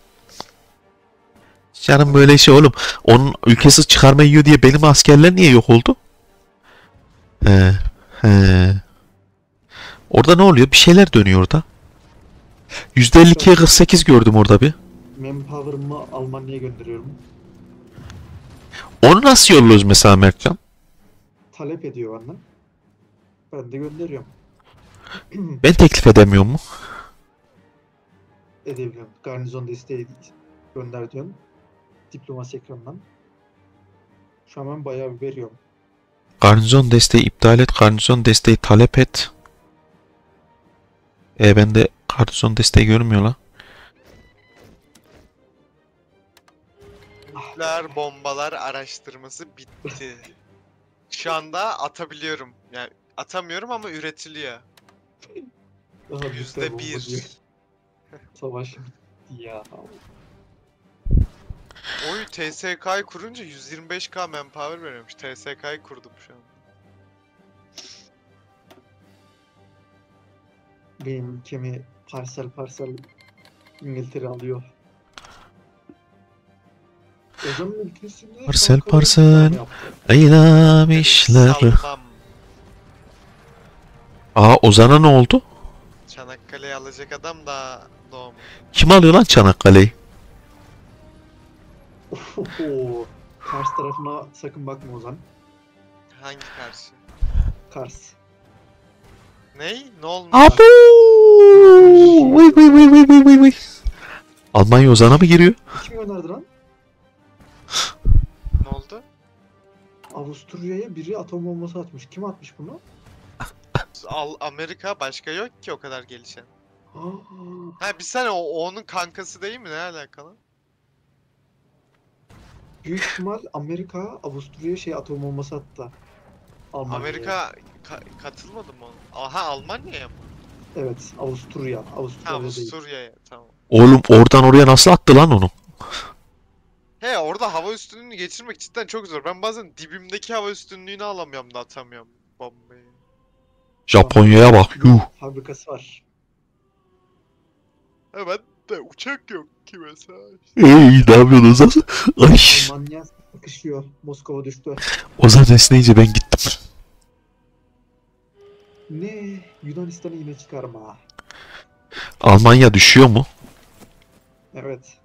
Speaker 3: Canım böyle şey oğlum. Onun ülkesi çıkarma yiyor diye benim askerler niye yok oldu? He. He. Orada ne oluyor? Bir şeyler dönüyor orada. yüzde elli ikiye kırk sekiz gördüm orada bir.
Speaker 1: Manpower'ımı Almanya'ya gönderiyorum.
Speaker 3: Onu nasıl yolluyoruz mesela Mertcan?
Speaker 1: Talep ediyor benden. Ben de gönderiyorum.
Speaker 3: Ben teklif edemiyor mu?
Speaker 1: Edebiliyorum. Garnizon desteği gönder diyorum. Diplomasi ekranından. Şu an ben bayağı bir veriyorum.
Speaker 3: Garnizon desteği iptal et. Garnizon desteği talep et. E bende garnizon desteği görünmüyor la.
Speaker 2: Nükleer bombalar araştırması bitti. Şu anda atabiliyorum. Yani atamıyorum ama üretiliyor.
Speaker 1: Daha
Speaker 2: Yüzde
Speaker 1: nükleer bomba
Speaker 2: bir.
Speaker 1: diyor. Savaş bitti ya.
Speaker 2: Oy T S K'yı kurunca yüz yirmi beş K manpower veriyormuş. T S K'yı kurdum şu an.
Speaker 1: Benim ülkemi parsel parsel İngiltere alıyor. Ozan'ın ülkesinde
Speaker 3: Parsel
Speaker 1: Çanakkale
Speaker 3: parsel.
Speaker 1: yaptı.
Speaker 3: Eylemişler.
Speaker 2: Salmam.
Speaker 3: Aa, Ozan'a ne oldu?
Speaker 2: Çanakkale'yi alacak adam da doğum.
Speaker 3: Kim alıyor lan Çanakkale'yi?
Speaker 1: Oho. Kars tarafına sakın bakma Ozan.
Speaker 2: Hangi karşı?
Speaker 1: Kars.
Speaker 2: Ney? Ne olmuş?
Speaker 3: Abu! Vıy vıy vıy vıy vıy vıy vıy. Almanya Ozan'a mı giriyor?
Speaker 1: Kim gönderdi lan?
Speaker 2: Ne oldu?
Speaker 1: Avusturya'ya biri atom bombası atmış. Kim atmış bunu?
Speaker 2: Al Amerika başka yok ki o kadar gelişen.
Speaker 1: Aa,
Speaker 2: Ha bir saniye o, o onun kankası değil mi? Ne alakalı?
Speaker 1: büyük ihtimal Amerika Avusturya'ya şey atom bombası attı. Almanya'ya.
Speaker 2: Amerika ka- katılmadı mı onun? Aha Almanya'ya mı?
Speaker 1: Evet, Avusturya.
Speaker 2: Ha
Speaker 1: Avustralya değil.
Speaker 2: Avusturya'ya tamam.
Speaker 3: Oğlum oradan oraya nasıl attı lan onu?
Speaker 2: He orada hava üstünlüğünü geçirmek cidden çok zor. Ben bazen dibimdeki hava üstünlüğünü alamıyorum da atamıyorum bombayı.
Speaker 3: Japonya'ya bak. Yuh.
Speaker 1: Fabrikası var.
Speaker 2: Evet de uçak yok ki mesela.
Speaker 3: Ey, ne yapıyorsun Ozan? Ay.
Speaker 1: Almanya sıkışıyor. Moskova düştü.
Speaker 3: Ozan esneyince ben gittim.
Speaker 1: Ne? Yunanistan'ı yine çıkarma.
Speaker 3: Almanya düşüyor mu?
Speaker 1: Evet.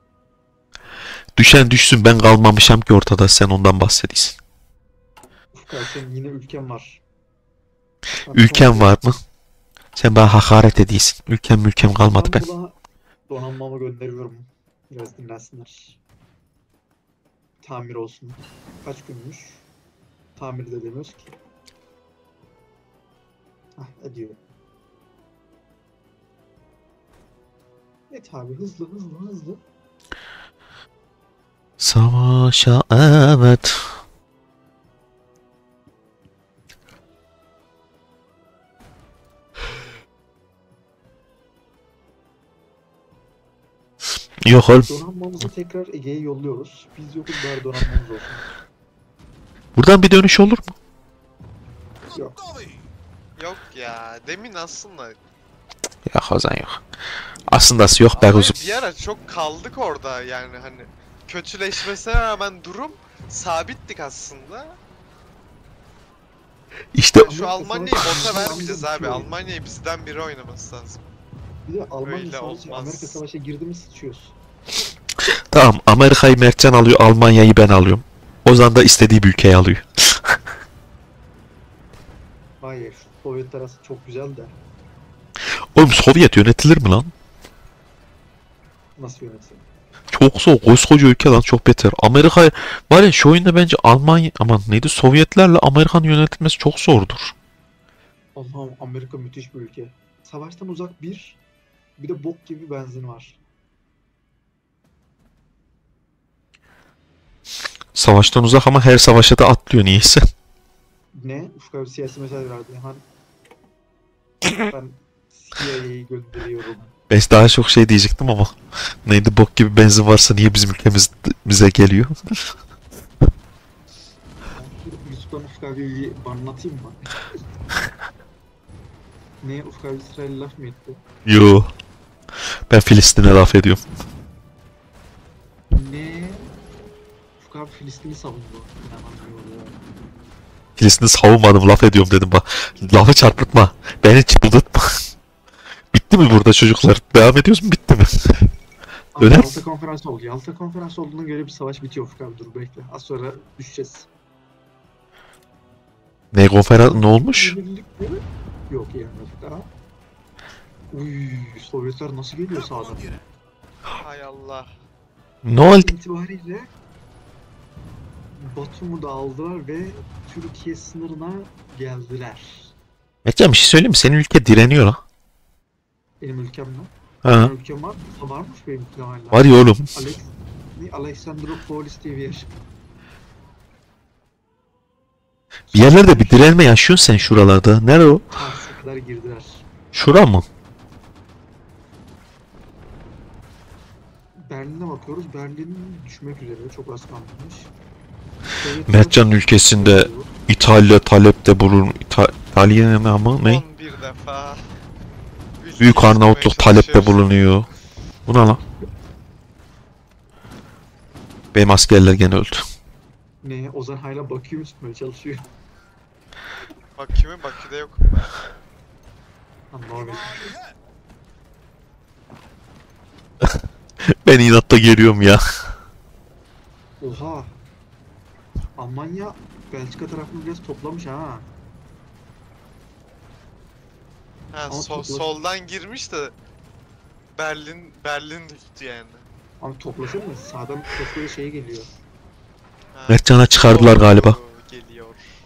Speaker 3: Düşen düşsün, ben kalmamışam ki ortada, sen ondan bahsediyorsun.
Speaker 1: Ufka senin yine ülken var. Ben
Speaker 3: Ülkem
Speaker 1: sana-
Speaker 3: var mı? Sen bana hakaret ediyorsun. Ülkem ülkem kalmadı ben.
Speaker 1: İstanbul'a donanmamı gönderiyorum. Biraz dinlensinler. Tamir olsun. Kaç günmüş? Tamir de demiyoruz ki. Hah, ediyor. Evet abi, hızlı hızlı hızlı.
Speaker 3: Savaşa evet. Yok oğlum.
Speaker 1: Donanmamızı tekrar Ege'ye yolluyoruz. Biz yokuz, bari donanmamız olsun.
Speaker 3: Buradan bir dönüş olur mu?
Speaker 1: Yok.
Speaker 2: Yok ya demin aslında.
Speaker 3: Yok Ozan yok. Aslındası yok be
Speaker 2: Ama
Speaker 3: kuzum.
Speaker 2: bir ara çok kaldık orada yani hani. Kötüleşmesine rağmen durum sabittik aslında.
Speaker 3: İşte
Speaker 2: Şu Almanya'yı bota vermeyeceğiz abi. Almanya'yı bizden biri oynaması lazım.
Speaker 1: Bir de Almanya
Speaker 2: Öyle
Speaker 1: savaşı,
Speaker 2: olmaz.
Speaker 1: Amerika savaşa girdi mi sıçıyoruz.
Speaker 3: tamam, Amerika'yı Mertcan alıyor, Almanya'yı ben alıyorum. Ozan da istediği bir ülkeyi alıyor.
Speaker 1: Hayır, Sovyet arası çok güzel de.
Speaker 3: Oğlum Sovyet yönetilir mi lan?
Speaker 1: Nasıl yönetsin?
Speaker 3: Çok zor. Koskoca ülke lan, çok beter. Amerika var ya, şu oyunda bence Almanya, aman neydi, Sovyetlerle Amerika'nın yönetilmesi çok zordur.
Speaker 1: Allah'ım, Amerika müthiş bir ülke. Savaştan uzak bir, bir de bok gibi benzin var.
Speaker 3: Savaştan uzak ama her savaşa da atlıyor niyeyse.
Speaker 1: Ne? Ufka bir siyasi mesaj verdi. Han... ben C I A'yı gönderiyorum.
Speaker 3: Ben daha çok şey diyecektim ama neydi, bok gibi benzin varsa niye bizim ülkemiz bize geliyor?
Speaker 1: Yusuf'tan Ufka bir, bir banlatayım mı? Ne? Ufka bir İsrail laf mı etti?
Speaker 3: Yo. Ben Filistin'e laf ediyorum.
Speaker 1: Ne? Ufka bir Filistin'i savundu. İnanamıyorum ya.
Speaker 3: Filistin'i savunmadım, laf ediyorum dedim bak. Lafı çarpıtma. Beni çıldırtma. Bitti mi burada çocuklar? Devam ediyoruz mu, bitti mi?
Speaker 1: Abi,
Speaker 3: Öner-
Speaker 1: Yalta konferansı oldu. Yalta konferansı olduğuna göre bir savaş bitiyor Ufka abi. Dur bekle. Az sonra düşeceğiz.
Speaker 3: Ne konferans ne olmuş?
Speaker 1: Yenildik mi? Yok yenildik daha. Uy, Sovyetler nasıl geliyor sağdan?
Speaker 2: Hay Allah.
Speaker 3: Ne oldu?
Speaker 1: İtibariyle Batum'u da aldılar ve Türkiye sınırına geldiler.
Speaker 3: Mertcan, bir şey söyleyeyim mi? Senin ülke direniyor lan.
Speaker 1: Benim ülkemle.
Speaker 3: Ha.
Speaker 1: Benim ülkem var. Varmış benim ülkem hala.
Speaker 3: Var ya oğlum.
Speaker 1: Alex, ne? Alexandropolis diye bir yer.
Speaker 3: Bir yerlerde bir direnme yaşıyorsun sen şuralarda. Nere o?
Speaker 1: Kars'a kadar girdiler.
Speaker 3: Şura mı?
Speaker 1: Berlin'e bakıyoruz. Berlin düşmek üzere. Çok az kalmış. Sovyetler
Speaker 3: Mertcan ülkesinde İtalya talepte bulun İta İtalyan mı ne?
Speaker 2: on bir defa. Ülkeyi
Speaker 3: Büyük Arnavutluk
Speaker 2: yıkmaya
Speaker 3: talepte
Speaker 2: çalışıyoruz.
Speaker 3: bulunuyor. Bu ne lan? Benim askerler gene öldü.
Speaker 1: Ne? Ozan hala Bakü'yü mü tutmaya çalışıyor?
Speaker 2: Bakü mü? Bakü'de yok.
Speaker 1: Lan Norveç.
Speaker 3: Ben inatla geliyorum ya.
Speaker 1: Oha. Almanya Belçika tarafını biraz toplamış ha.
Speaker 2: Ha,
Speaker 1: Ama
Speaker 2: so-
Speaker 1: topla-
Speaker 2: soldan girmiş de Berlin Berlin düştü yani.
Speaker 1: Ama toplasın mı? Sağdan koskoca şey geliyor.
Speaker 2: Ha,
Speaker 3: Mertcan'a çıkardılar
Speaker 2: doğru
Speaker 3: galiba.
Speaker 2: Geliyor.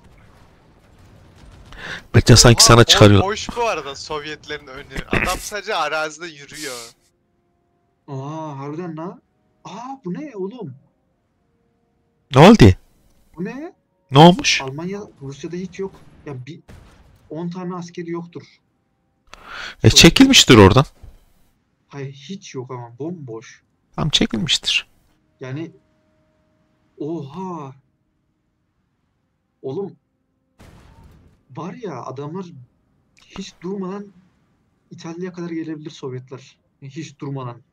Speaker 3: Mertcan sanki
Speaker 2: Oha,
Speaker 3: sana
Speaker 2: o
Speaker 3: çıkarıyor.
Speaker 2: boş bu arada Sovyetlerin önü. Adam sadece arazide yürüyor.
Speaker 1: Aa harbiden lan. Aa bu ne oğlum?
Speaker 3: Ne oldu?
Speaker 1: Bu ne?
Speaker 3: Ne olmuş?
Speaker 1: Almanya Rusya'da hiç yok. Ya bir on tane askeri yoktur.
Speaker 3: E çekilmiştir oradan.
Speaker 1: Hayır hiç yok ama bomboş.
Speaker 3: Tam çekilmiştir.
Speaker 1: Yani oha. Oğlum var ya adamlar hiç durmadan İtalya'ya kadar gelebilir Sovyetler. Hiç durmadan.